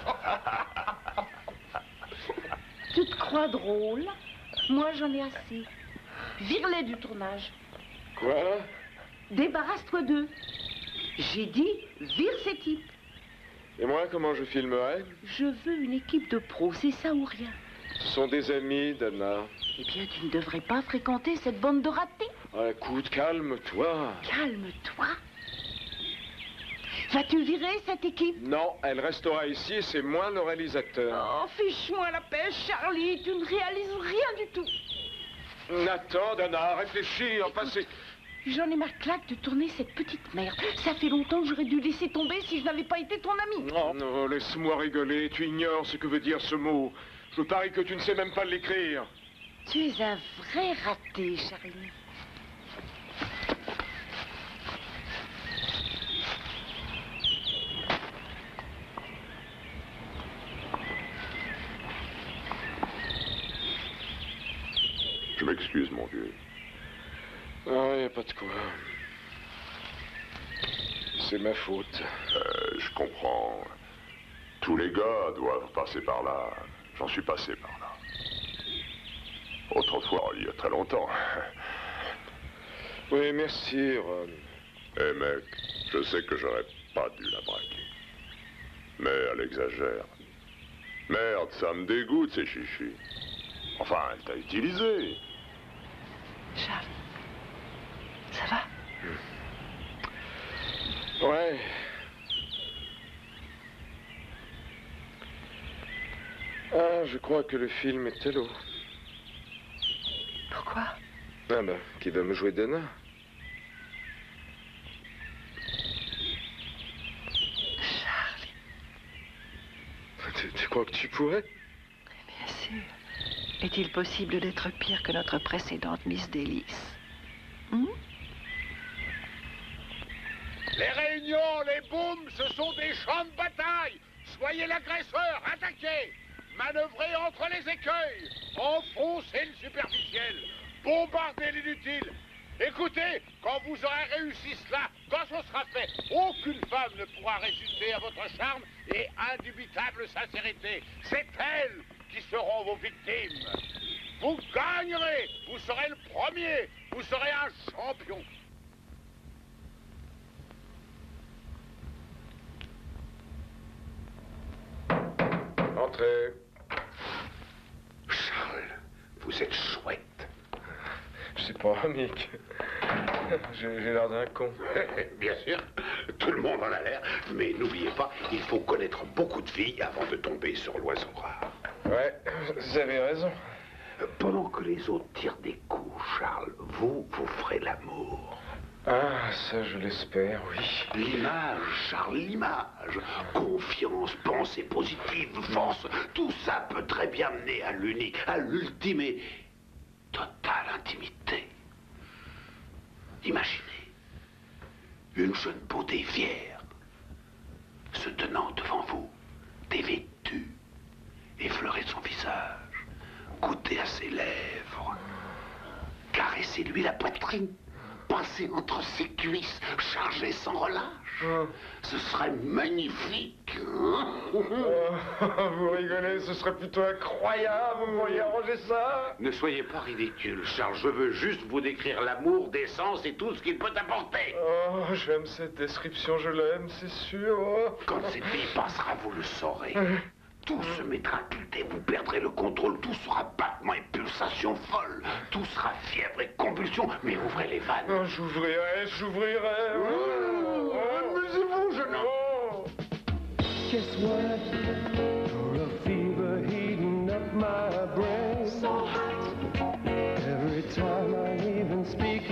Tu te crois drôle? Moi, j'en ai assez. Vire-les du tournage. Quoi? Débarrasse-toi d'eux. J'ai dit, vire ces types. Et moi, comment je filmerai? Je veux une équipe de pros, c'est ça ou rien. Ce sont des amis, Dana. Eh bien, tu ne devrais pas fréquenter cette bande de ratés. Ah, écoute, calme-toi. Calme-toi. Vas-tu virer cette équipe? Non, elle restera ici et c'est moi le réalisateur. Oh, fiche-moi la paix, Charlie. Tu ne réalises rien du tout. Attends, Dana, réfléchis. Enfin, c'est... J'en ai ma claque de tourner cette petite merde. Ça fait longtemps que j'aurais dû laisser tomber si je n'avais pas été ton ami. Non, non, laisse-moi rigoler. Tu ignores ce que veut dire ce mot. Je parie que tu ne sais même pas l'écrire. Tu es un vrai raté, Charlie. Je m'excuse, mon vieux. Ah, y a pas de quoi. C'est ma faute. Je comprends. Tous les gars doivent passer par là. J'en suis passé par là. Autrefois, il y a très longtemps. Oui, merci, Ron. Eh mec, je sais que j'aurais pas dû la braquer. Mais elle exagère. Merde, ça me dégoûte, ces chichis. Enfin, elle t'a utilisé. Charles, ça va? Ouais. Ah, je crois que le film est télo. Pourquoi? Ah ben, qui va me jouer Dana? Charlie. Tu crois que tu pourrais? Bien sûr. Est-il possible d'être pire que notre précédente Miss Délice? Les réunions, les booms, ce sont des champs de bataille. Soyez l'agresseur, attaquez. Manœuvrez entre les écueils. Enfoncez le superficiel. Bombardez l'inutile. Écoutez, quand vous aurez réussi cela, quand ce sera fait, aucune femme ne pourra résister à votre charme et indubitable sincérité. C'est elles qui seront vos victimes. Vous gagnerez. Vous serez le premier. Vous serez un champion. Entrez. Charles, vous êtes chouette. Je sais pas, Mick. J'ai l'air d'un con. Bien sûr, tout le monde en a l'air, mais n'oubliez pas, il faut connaître beaucoup de filles avant de tomber sur l'oiseau rare. Ouais, vous avez raison. Pendant que les autres tirent des coups, Charles, vous ferez l'amour. Ah, ça, je l'espère, oui. L'image, Charles, l'image. Confiance, pensée positive, force, tout ça peut très bien mener à l'unique, à l'ultime et totale intimité. Imaginez une jeune beauté fière se tenant devant vous, dévêtue, effleurer son visage, goûter à ses lèvres, caresser-lui la poitrine, passer entre ses cuisses, charger sans relâche. Ce serait magnifique. Vous rigolez, ce serait plutôt incroyable, vous pourriez arranger ça. Ne soyez pas ridicule, Charles. Je veux juste vous décrire l'amour, d'essence et tout ce qu'il peut apporter. Oh, j'aime cette description, je l'aime, c'est sûr. Oh. Quand cette fille passera, vous le saurez. Tout se mettra à tilter, vous perdrez le contrôle, tout sera battement et pulsation folle, tout sera fièvre et convulsion, mais ouvrez les vannes. Oh, j'ouvrirai. Amusez-vous, jeune homme. Guess what? For a fever heating up my brain. So hot. Every time I even speak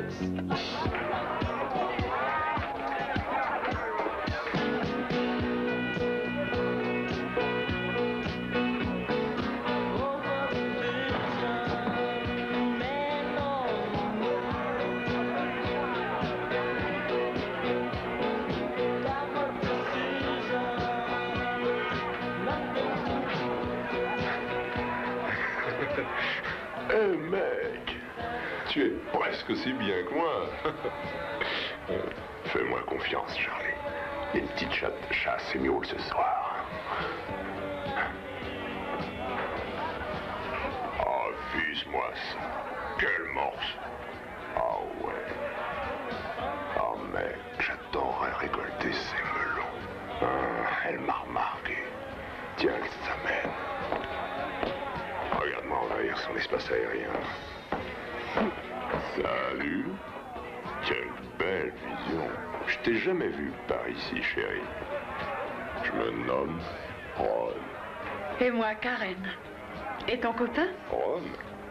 Eh mec, tu es presque aussi bien que moi. Fais-moi confiance, Charlie. Les petites chasse et miaules ce soir. Oh, vise-moi ça. Quel morse. Ah ouais. Oh mec, j'adorerais récolter ces melons. Ah, elle m'a remarqué. Tiens, ça mène. Regarde-moi envahir son espace aérien. Salut. Quelle belle vision. Je t'ai jamais vu par ici, chérie. Je me nomme Ron. Et moi, Karen. Et ton copain? Ron?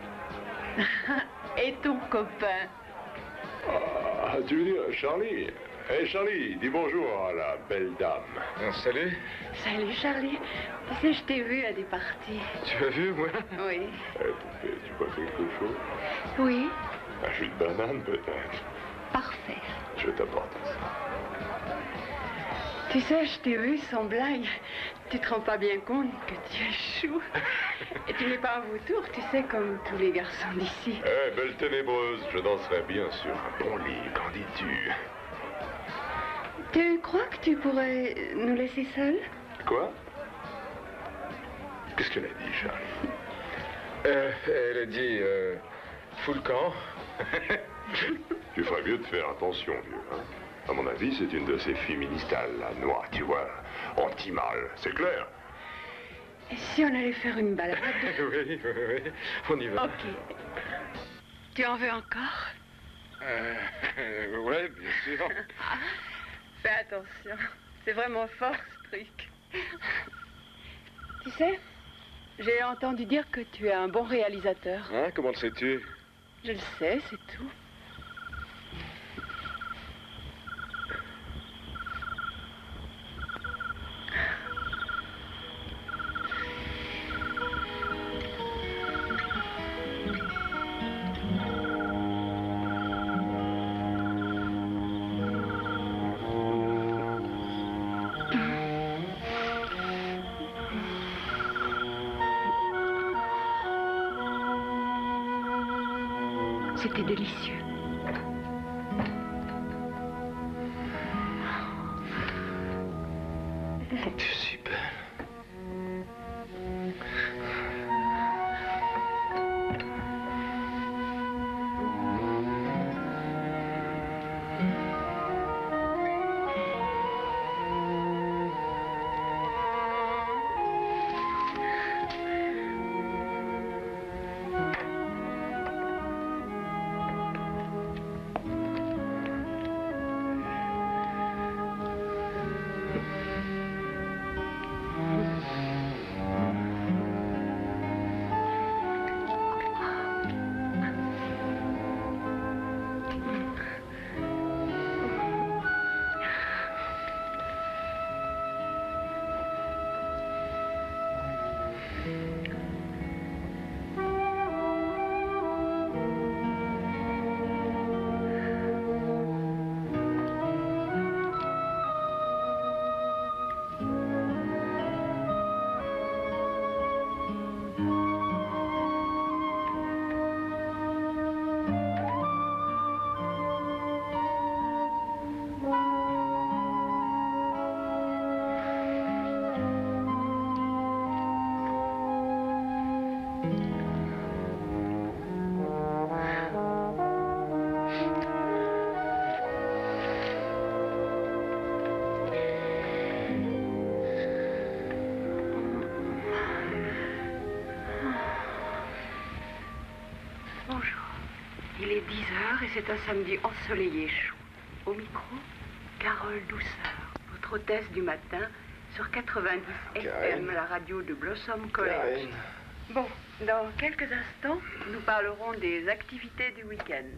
Et ton copain? Ah, tu veux dire Charlie? Hé Charlie, dis bonjour à la belle dame. Salut. Salut, Charlie. Tu sais, je t'ai vu à des parties. Tu as vu, moi? Oui. Eh, tu bois quelque chose? Oui. Un jus de banane, peut-être? Parfait. Je vais t'apporter ça. Tu sais, je t'ai vu sans blague. Tu te rends pas bien compte que tu es chou. Et tu n'es pas un vautour, tu sais, comme tous les garçons d'ici. Eh, belle ténébreuse, je danserais bien sur un bon lit, qu'en dis-tu? Tu crois que tu pourrais nous laisser seuls? Quoi? Qu'est-ce qu'elle a dit, Charlie? Elle a dit, fous le camp. Tu ferais mieux de faire attention, vieux, hein? À mon avis, c'est une de ces féministes à la noix, tu vois, anti-mâle, c'est clair? Et si on allait faire une balade? Oui, on y va. Ok. Tu en veux encore? Ouais, bien sûr. Fais attention. C'est vraiment fort, ce truc. Tu sais, j'ai entendu dire que tu es un bon réalisateur. Hein, comment le sais-tu? Je le sais, c'est tout. C'était délicieux. Tu es si belle. C'est un samedi ensoleillé chaud. Au micro, Carole Douceur, votre hôtesse du matin sur 90 FM, la radio de Blossom College. Bon, dans quelques instants, nous parlerons des activités du week-end.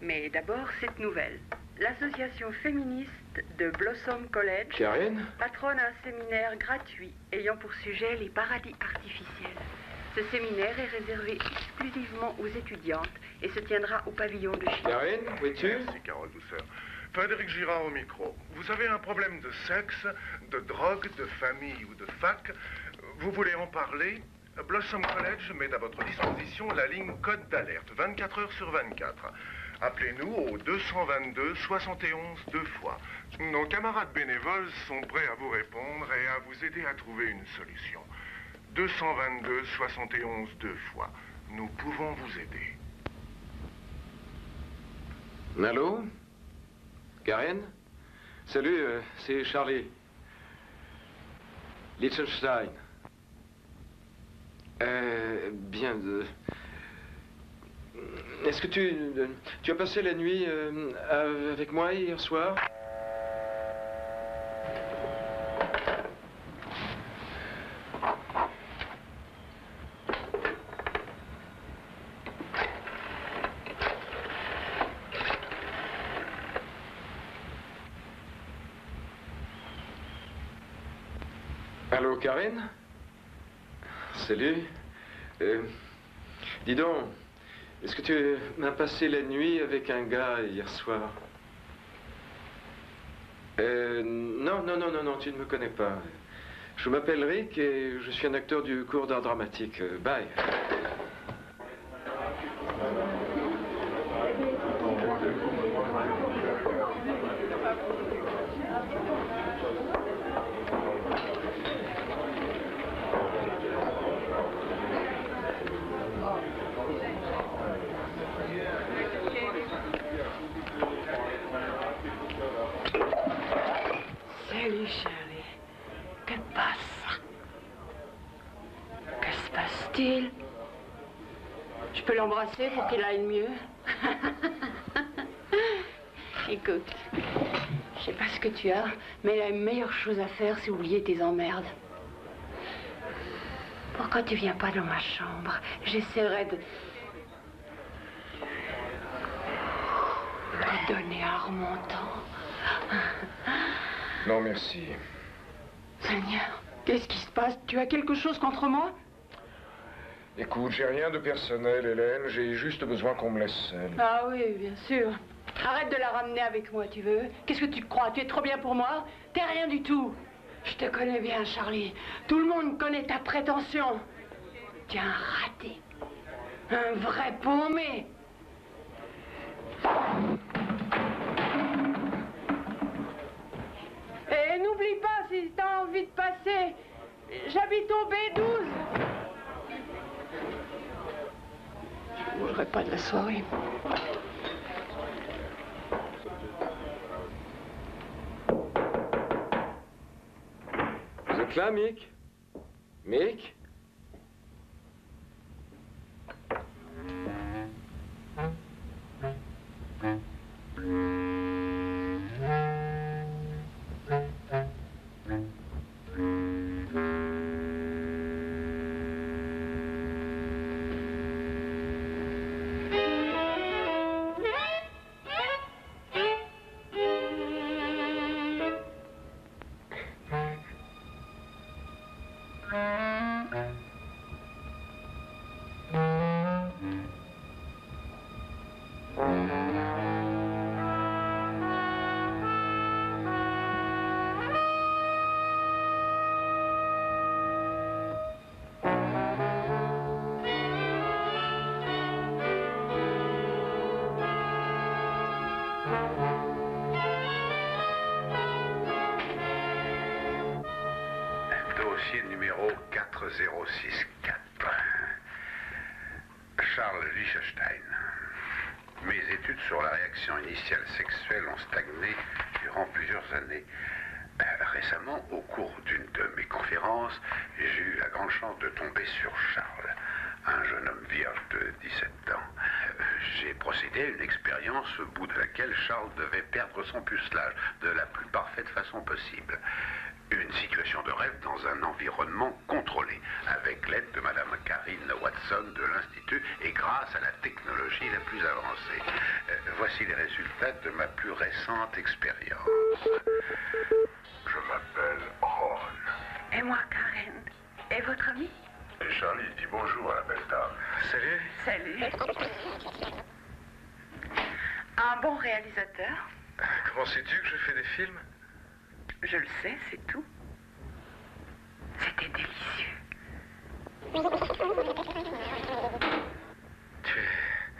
Mais d'abord, cette nouvelle. L'association féministe de Blossom College Karine? patronne un séminaire gratuit ayant pour sujet les paradis artificiels. Ce séminaire est réservé exclusivement aux étudiantes et se tiendra au pavillon de Chine. Karine, où es-tu? Merci, Carole Douceur. Frédéric Girard au micro. Vous avez un problème de sexe, de drogue, de famille ou de fac? Vous voulez en parler? Blossom College met à votre disposition la ligne code d'alerte, 24 heures sur 24. Appelez-nous au 222 71 deux fois. Nos camarades bénévoles sont prêts à vous répondre et à vous aider à trouver une solution. 222 71 deux fois. Nous pouvons vous aider. Allô? Karen? Salut, c'est Charlie. Liechtenstein. Bien. Est-ce que tu as passé la nuit avec moi hier soir? Allô, Karine? Salut. Dis donc, est-ce que tu m'as passé la nuit avec un gars hier soir? Non, tu ne me connais pas. Je m'appelle Rick et je suis un acteur du cours d'art dramatique. Bye. Salut, chérie. Que passe? Que se passe-t-il? Je peux l'embrasser pour qu'il aille mieux? Écoute, je sais pas ce que tu as, mais la meilleure chose à faire, c'est oublier tes emmerdes. Pourquoi tu viens pas dans ma chambre? J'essaierai de donner un remontant. Non, merci. Seigneur, qu'est-ce qui se passe? Tu as quelque chose contre moi? Écoute, j'ai rien de personnel, Hélène. J'ai juste besoin qu'on me laisse seule. Ah oui, bien sûr. Arrête de la ramener avec moi, tu veux? Qu'est-ce que tu te crois? Tu es trop bien pour moi? T'es rien du tout. Je te connais bien, Charlie. Tout le monde connaît ta prétention. Tu es un raté. Un vrai paumé. Et n'oublie pas, si t'as envie de passer, j'habite au B12. Je ne bougerai pas de la soirée. Vous êtes là, Mick? Mick? Dossier numéro 4064. Charles Liechtenstein. Mes études sur la réaction initiale sexuelle ont stagné durant plusieurs années. Récemment, au cours d'une de mes conférences, j'ai eu la grande chance de tomber sur Charles, un jeune homme vierge de 17 ans. J'ai procédé à une expérience au bout de laquelle Charles devait perdre son pucelage de la plus parfaite façon possible. Une situation de rêve dans un environnement contrôlé, avec l'aide de Madame Karine Watson de l'Institut et grâce à la technologie la plus avancée. Voici les résultats de ma plus récente expérience. Je m'appelle Ron. Et moi, Karen. Et votre ami? Et Charlie dit bonjour à la belle dame. Salut. Salut. Un bon réalisateur? Comment sais-tu que je fais des films? Je le sais, c'est tout. C'était délicieux. Tu es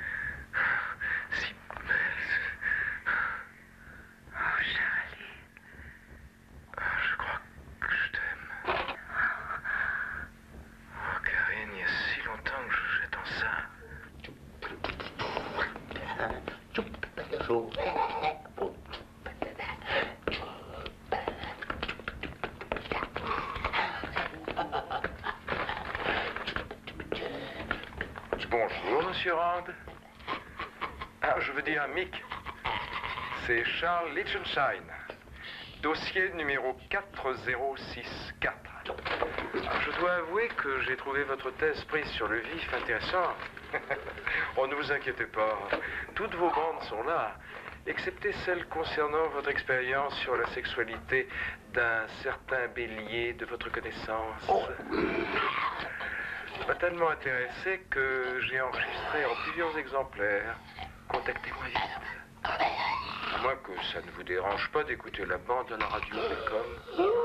si belle. Oh, Charlie. Je crois que je t'aime. Oh, Karine, il y a si longtemps que je j'attends ça. Bonjour, monsieur Rand. Ah, je veux dire Mick. C'est Charles Lichtenstein. Dossier numéro 4064. Je dois avouer que j'ai trouvé votre thèse prise sur le vif intéressante. Oh, ne vous inquiétez pas. Toutes vos bandes sont là, excepté celle concernant votre expérience sur la sexualité d'un certain bélier de votre connaissance. M'a tellement intéressé que j'ai enregistré en plusieurs exemplaires. Contactez-moi vite. À moins que ça ne vous dérange pas d'écouter la bande à la radio Beckham.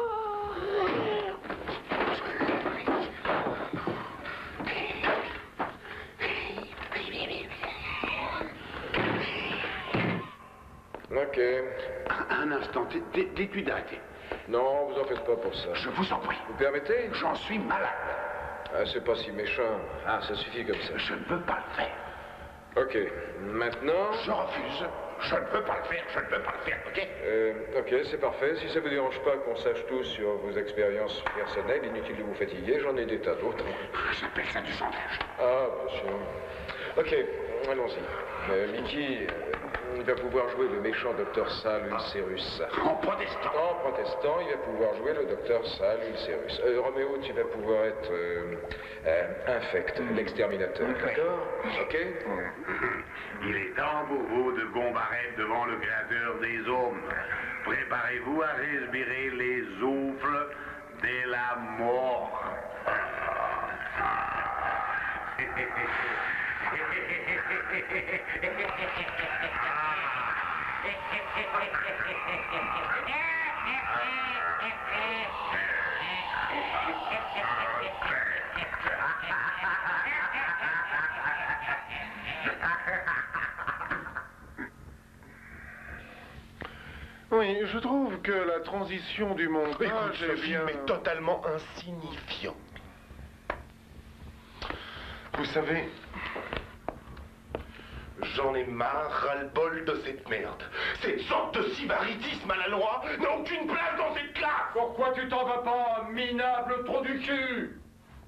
Ok. Un instant, dites-lui d'arrêter. Non, vous en faites pas pour ça. Je vous en prie. Vous permettez? J'en suis malade. Ah, c'est pas si méchant. Ah, ça suffit comme ça. Je ne peux pas le faire. Ok. Maintenant... Je refuse. Je ne peux pas le faire. Je ne peux pas le faire, ok? Ok, c'est parfait. Si ça vous dérange pas qu'on sache tout sur vos expériences personnelles, inutile de vous fatiguer, j'en ai des tas d'autres. J'appelle ça du chantage. Ah, bien sûr. Ok, allons-y. Mickey, il va pouvoir jouer le méchant docteur Sal Ulcerus. En protestant. En protestant, il va pouvoir jouer le docteur Sal Ulcerus. Roméo, tu vas pouvoir être Infect, l'exterminateur. D'accord? Ok? Il est temps pour vous de comparaître devant le créateur des hommes. Préparez-vous à respirer les souffles de la mort. Oui, je trouve que la transition du montage Ce film est totalement insignifiant. Vous savez, j'en ai marre, ras-le-bol de cette merde. Cette sorte de sybaritisme à la loi n'a aucune place dans cette classe. Pourquoi tu t'en vas pas, minable trou du cul?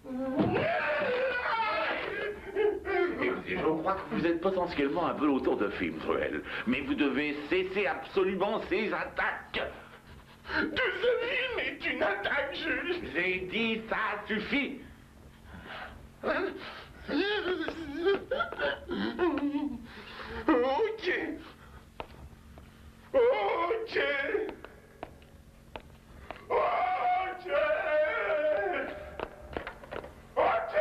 Écoutez, je crois que vous êtes potentiellement un peu l'auteur de film, Truel. Mais vous devez cesser absolument ces attaques. De ce film est une attaque, Jules. J'ai dit ça suffit. Ok. Ok. Ok. Ok.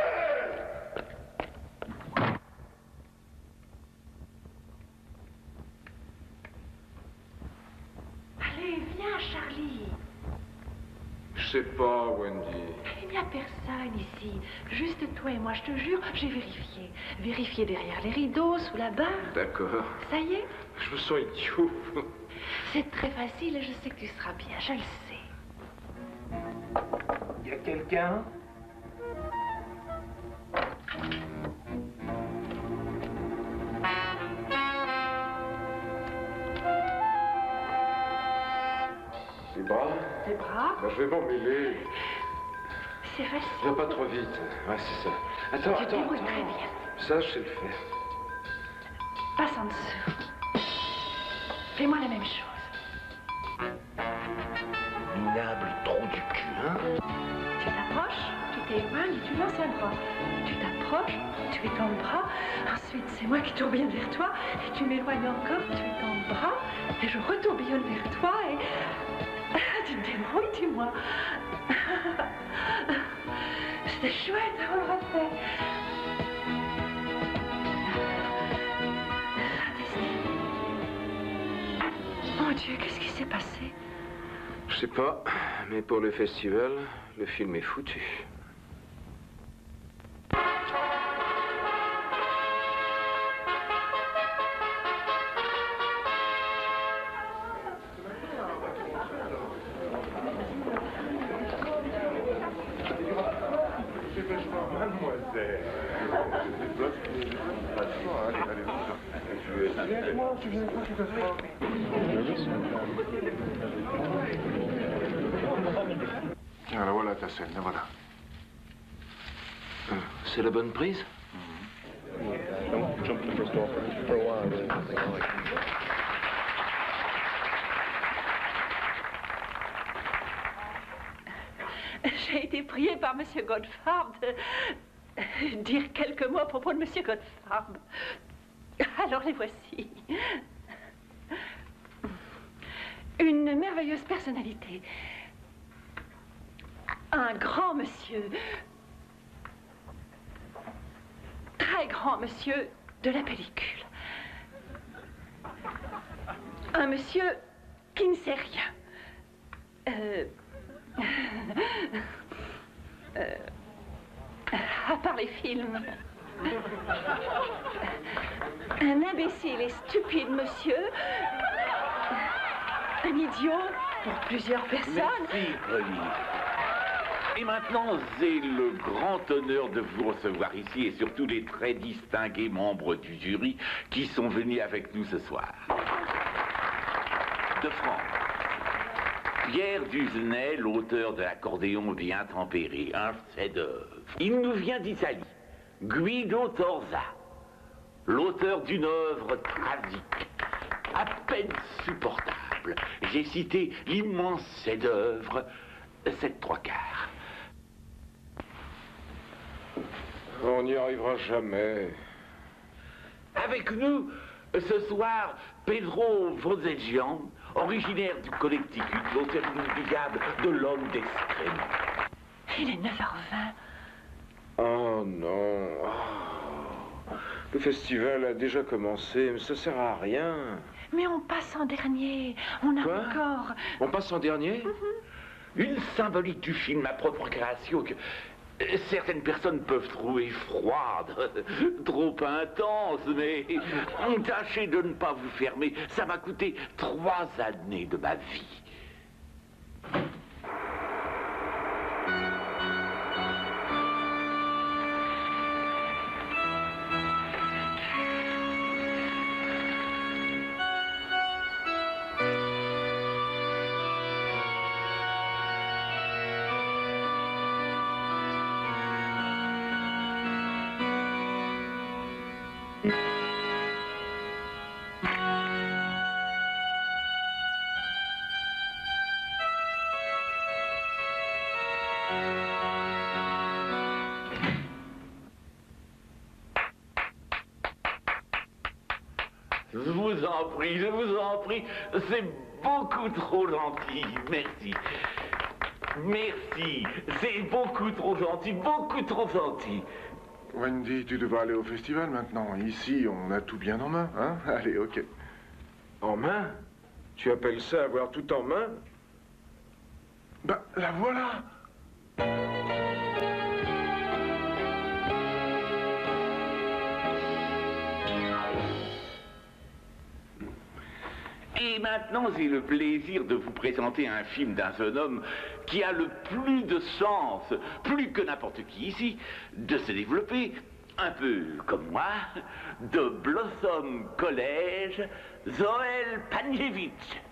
Allez, viens, Charlie. Je sais pas, Wendy. Il n'y a personne ici. Juste toi et moi, je te jure, j'ai vérifié. Vérifié derrière les rideaux, sous la barre. D'accord. Ça y est? Je me sens idiot. C'est très facile et je sais que tu seras bien, je le sais. Y a quelqu'un? Les bras? Tes bras? Ben, je vais m'emmêler. C'est facile. Va pas trop vite. Ouais, c'est ça. Attends, Tu te attends. débrouilles très bien. Ça, je sais le faire. Passe en dessous. Fais-moi la même chose. Minable trou du cul, hein? Tu t'approches, tu t'éloignes et tu lances un bras. Tu t'approches, tu étends le bras. Ensuite, c'est moi qui tourbillonne vers toi. Et tu m'éloignes encore, tu étends le bras. Et je retourbillonne vers toi et... Tu te débrouilles, dis-moi. C'était chouette, on le refait. Mon Dieu, qu'est-ce qui s'est passé? Je sais pas, mais pour le festival, le film est foutu. Mademoiselle. Tiens, la voilà ta scène, la voilà. C'est la bonne prise? J'ai été priée par M. Goldfarb de dire quelques mots à propos de M. Goldfarb. Alors les voici. Une merveilleuse personnalité. Un grand monsieur. Très grand monsieur de la pellicule. Un monsieur qui ne sait rien. À part les films. Un imbécile et stupide monsieur. Un idiot pour plusieurs personnes. Merci, René. Et maintenant, j'ai le grand honneur de vous recevoir ici et surtout les très distingués membres du jury qui sont venus avec nous ce soir. De France, Pierre Duvenet, l'auteur de l'accordéon bien tempéré, un chef-d'œuvre. Il nous vient d'Italie, Guido Torza, l'auteur d'une œuvre tragique, à peine supportable. J'ai cité l'immense chef-d'œuvre, 7/3. On n'y arrivera jamais. Avec nous, ce soir, Pedro Vozegian, originaire du Connecticut, l'auteur inoubliable de L'homme d'excrément. Il est 9h20. Oh non. Oh. Le festival a déjà commencé, mais ça sert à rien. Mais on passe en dernier. On a Quoi? encore... On passe en dernier? Une symbolique du film, ma propre création, que certaines personnes peuvent trouver froide, trop intense, mais tâchez de ne pas vous fermer. Ça m'a coûté 3 années de ma vie. Je vous en prie, c'est beaucoup trop gentil, merci. Merci, c'est beaucoup trop gentil, beaucoup trop gentil. Wendy, tu devras aller au festival maintenant. Ici, on a tout bien en main, hein? Allez, ok. En main? Tu appelles ça avoir tout en main? Bah, la voilà! Et maintenant, j'ai le plaisir de vous présenter un film d'un jeune homme qui a le plus de chance, plus que n'importe qui ici, de se développer, un peu comme moi, de Blossom College, Zoël Panievitch.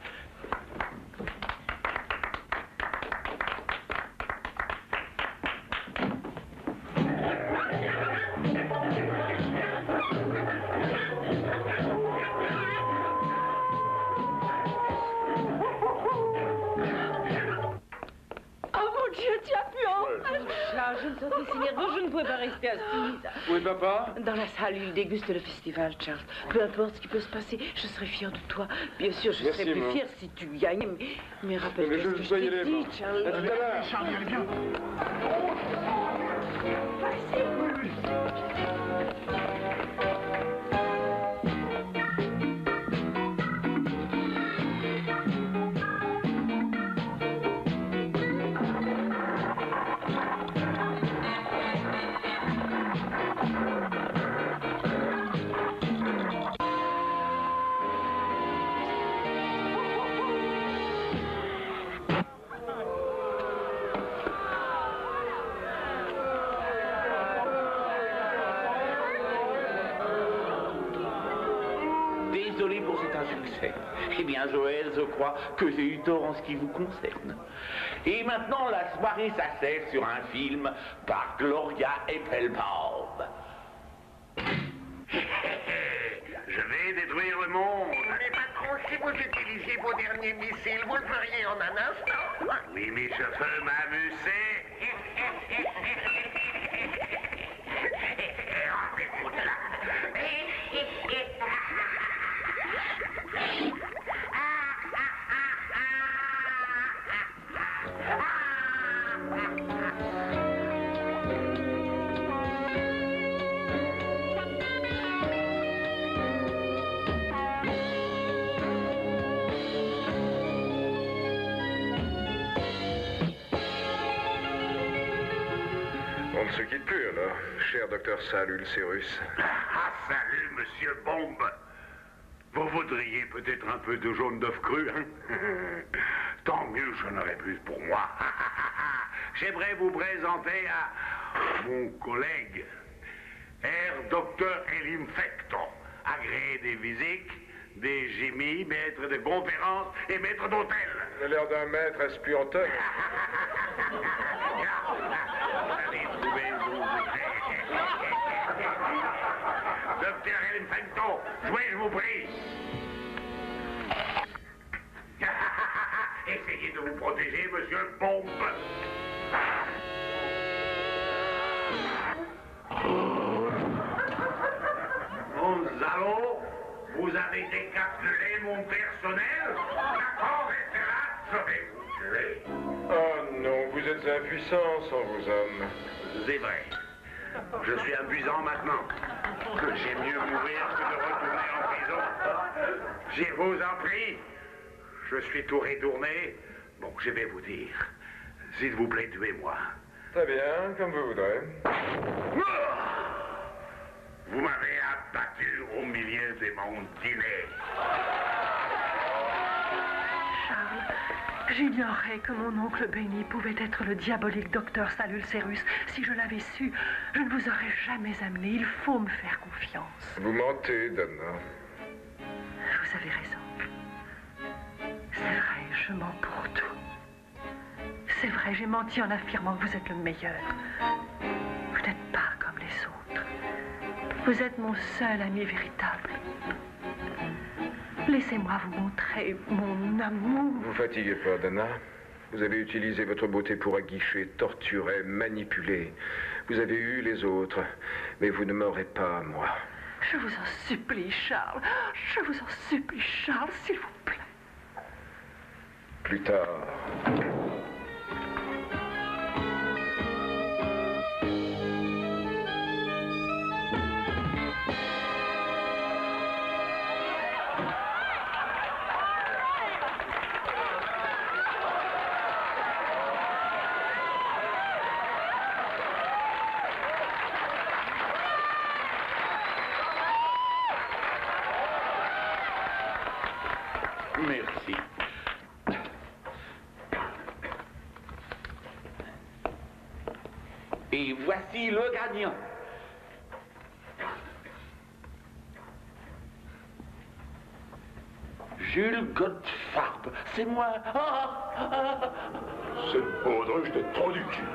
Oh, je ne pouvais pas rester assise. Où est papa? Dans la salle, il déguste le festival, Charles. Peu importe ce qui peut se passer, je serai fière de toi. Bien sûr, je serai plus fière si tu gagnes. Mais rappelle-toi ce que je t'ai dit, Charles. À tout à l'heure. Charlie, allez, viens. Désolé pour cet insuccès. Eh bien, Joël, je crois que j'ai eu tort en ce qui vous concerne. Et maintenant, la soirée s'achève sur un film par Gloria Applebaum. Je vais détruire le monde. Mais patron, si vous utilisiez vos derniers missiles, vous le feriez en un instant. Oui, mais je peux m'amuser. On ne se quitte plus alors, cher docteur Salul Cyrus. Ah, salut, monsieur Bombe. Vous voudriez peut-être un peu de jaune d'œuf cru, hein? Tant mieux, j'en aurai plus pour moi. J'aimerais vous présenter à mon collègue, Herr Docteur Elinfecto, agréé des physiques, des chimies, maître de conférences et maître d'hôtel. Il a l'air d'un maître espion-toc. Allez trouver vos Docteur Elinfecto, jouez, je vous prie. Essayez de vous protéger, monsieur Bombe. Nous allons. Vous avez décapsulé mon personnel. D'accord, restez là, je vais vous tuer. Oh non, vous êtes impuissants sans vos hommes. C'est vrai. Je suis impuissant maintenant. J'ai mieux mourir que de retourner en prison. Je vous en prie. Je suis tout retourné. Bon, je vais vous dire. S'il vous plaît, tuez-moi. Très bien, comme vous voudrez. Vous m'avez abattu au milieu de mon dîner. Charles, j'ignorais que mon oncle Benny pouvait être le diabolique docteur Salul Cyrus. Si je l'avais su, je ne vous aurais jamais amené. Il faut me faire confiance. Vous mentez, Donna. Vous avez raison. C'est vrai, je mens pour tout. C'est vrai, j'ai menti en affirmant que vous êtes le meilleur. Vous n'êtes pas comme les autres. Vous êtes mon seul ami véritable. Laissez-moi vous montrer mon amour. Vous fatiguez pas, Donna. Vous avez utilisé votre beauté pour aguicher, torturer, manipuler. Vous avez eu les autres, mais vous ne m'aurez pas, moi. Je vous en supplie, Charles. Je vous en supplie, Charles, s'il vous plaît. Plus tard. Merci. Et voici le gagnant. Jules Goldfarb, c'est moi. C'est Baudruche, je t'ai trop du cul.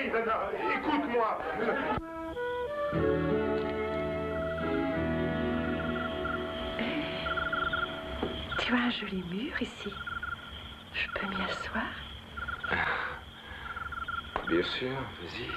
Charlie, écoute-moi. Tu as un joli mur ici. Je peux m'y asseoir? Bien sûr, vas-y.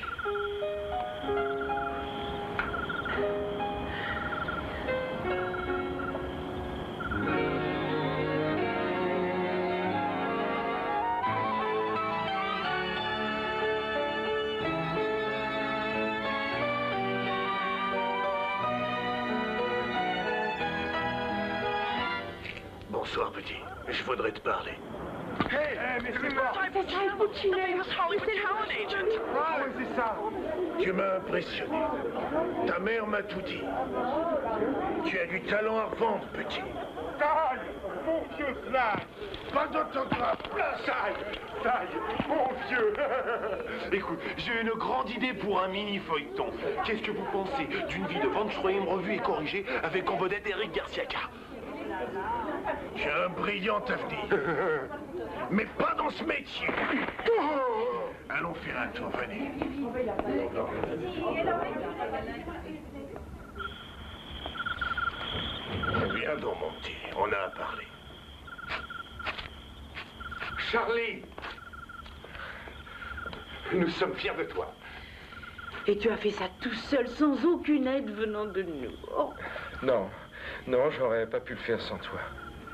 Bonsoir, petit. Je voudrais te parler. Hey, mais c'est quoi? C'est ça. Tu m'as impressionné. Ta mère m'a tout dit. Tu as du talent à revendre, petit. Taille, mon vieux Flash. Pas d'autographe. Taille, mon vieux. Écoute, j'ai une grande idée pour un mini-feuilleton. Qu'est-ce que vous pensez d'une vie de Van Schroem revue et corrigée avec en vedette Eric Garciaca? J'ai un brillant avenir. Mais pas dans ce métier. Allons faire un tour, venez. Viens donc, mon petit, on a à parler. Charlie, nous sommes fiers de toi. Et tu as fait ça tout seul, sans aucune aide venant de nous. Oh. Non, non, j'aurais pas pu le faire sans toi.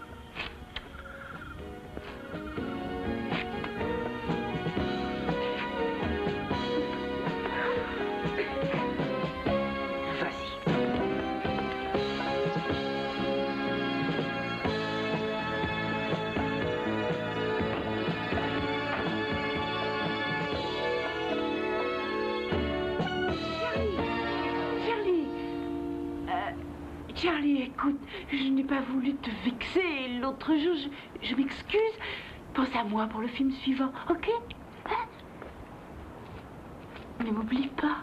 Charlie, écoute, je n'ai pas voulu te vexer l'autre jour. Je m'excuse. Pense à moi pour le film suivant, ok? Hein? Ne m'oublie pas.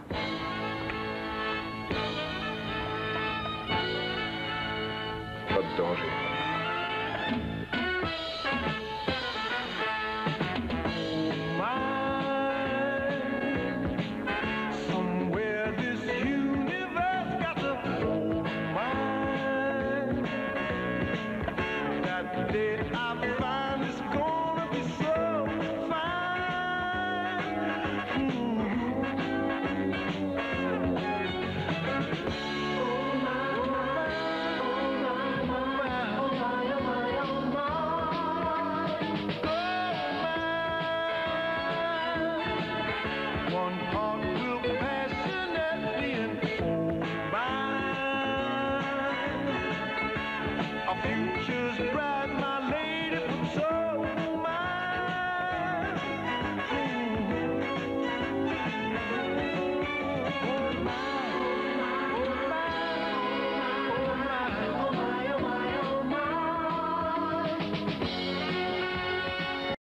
Pas de danger.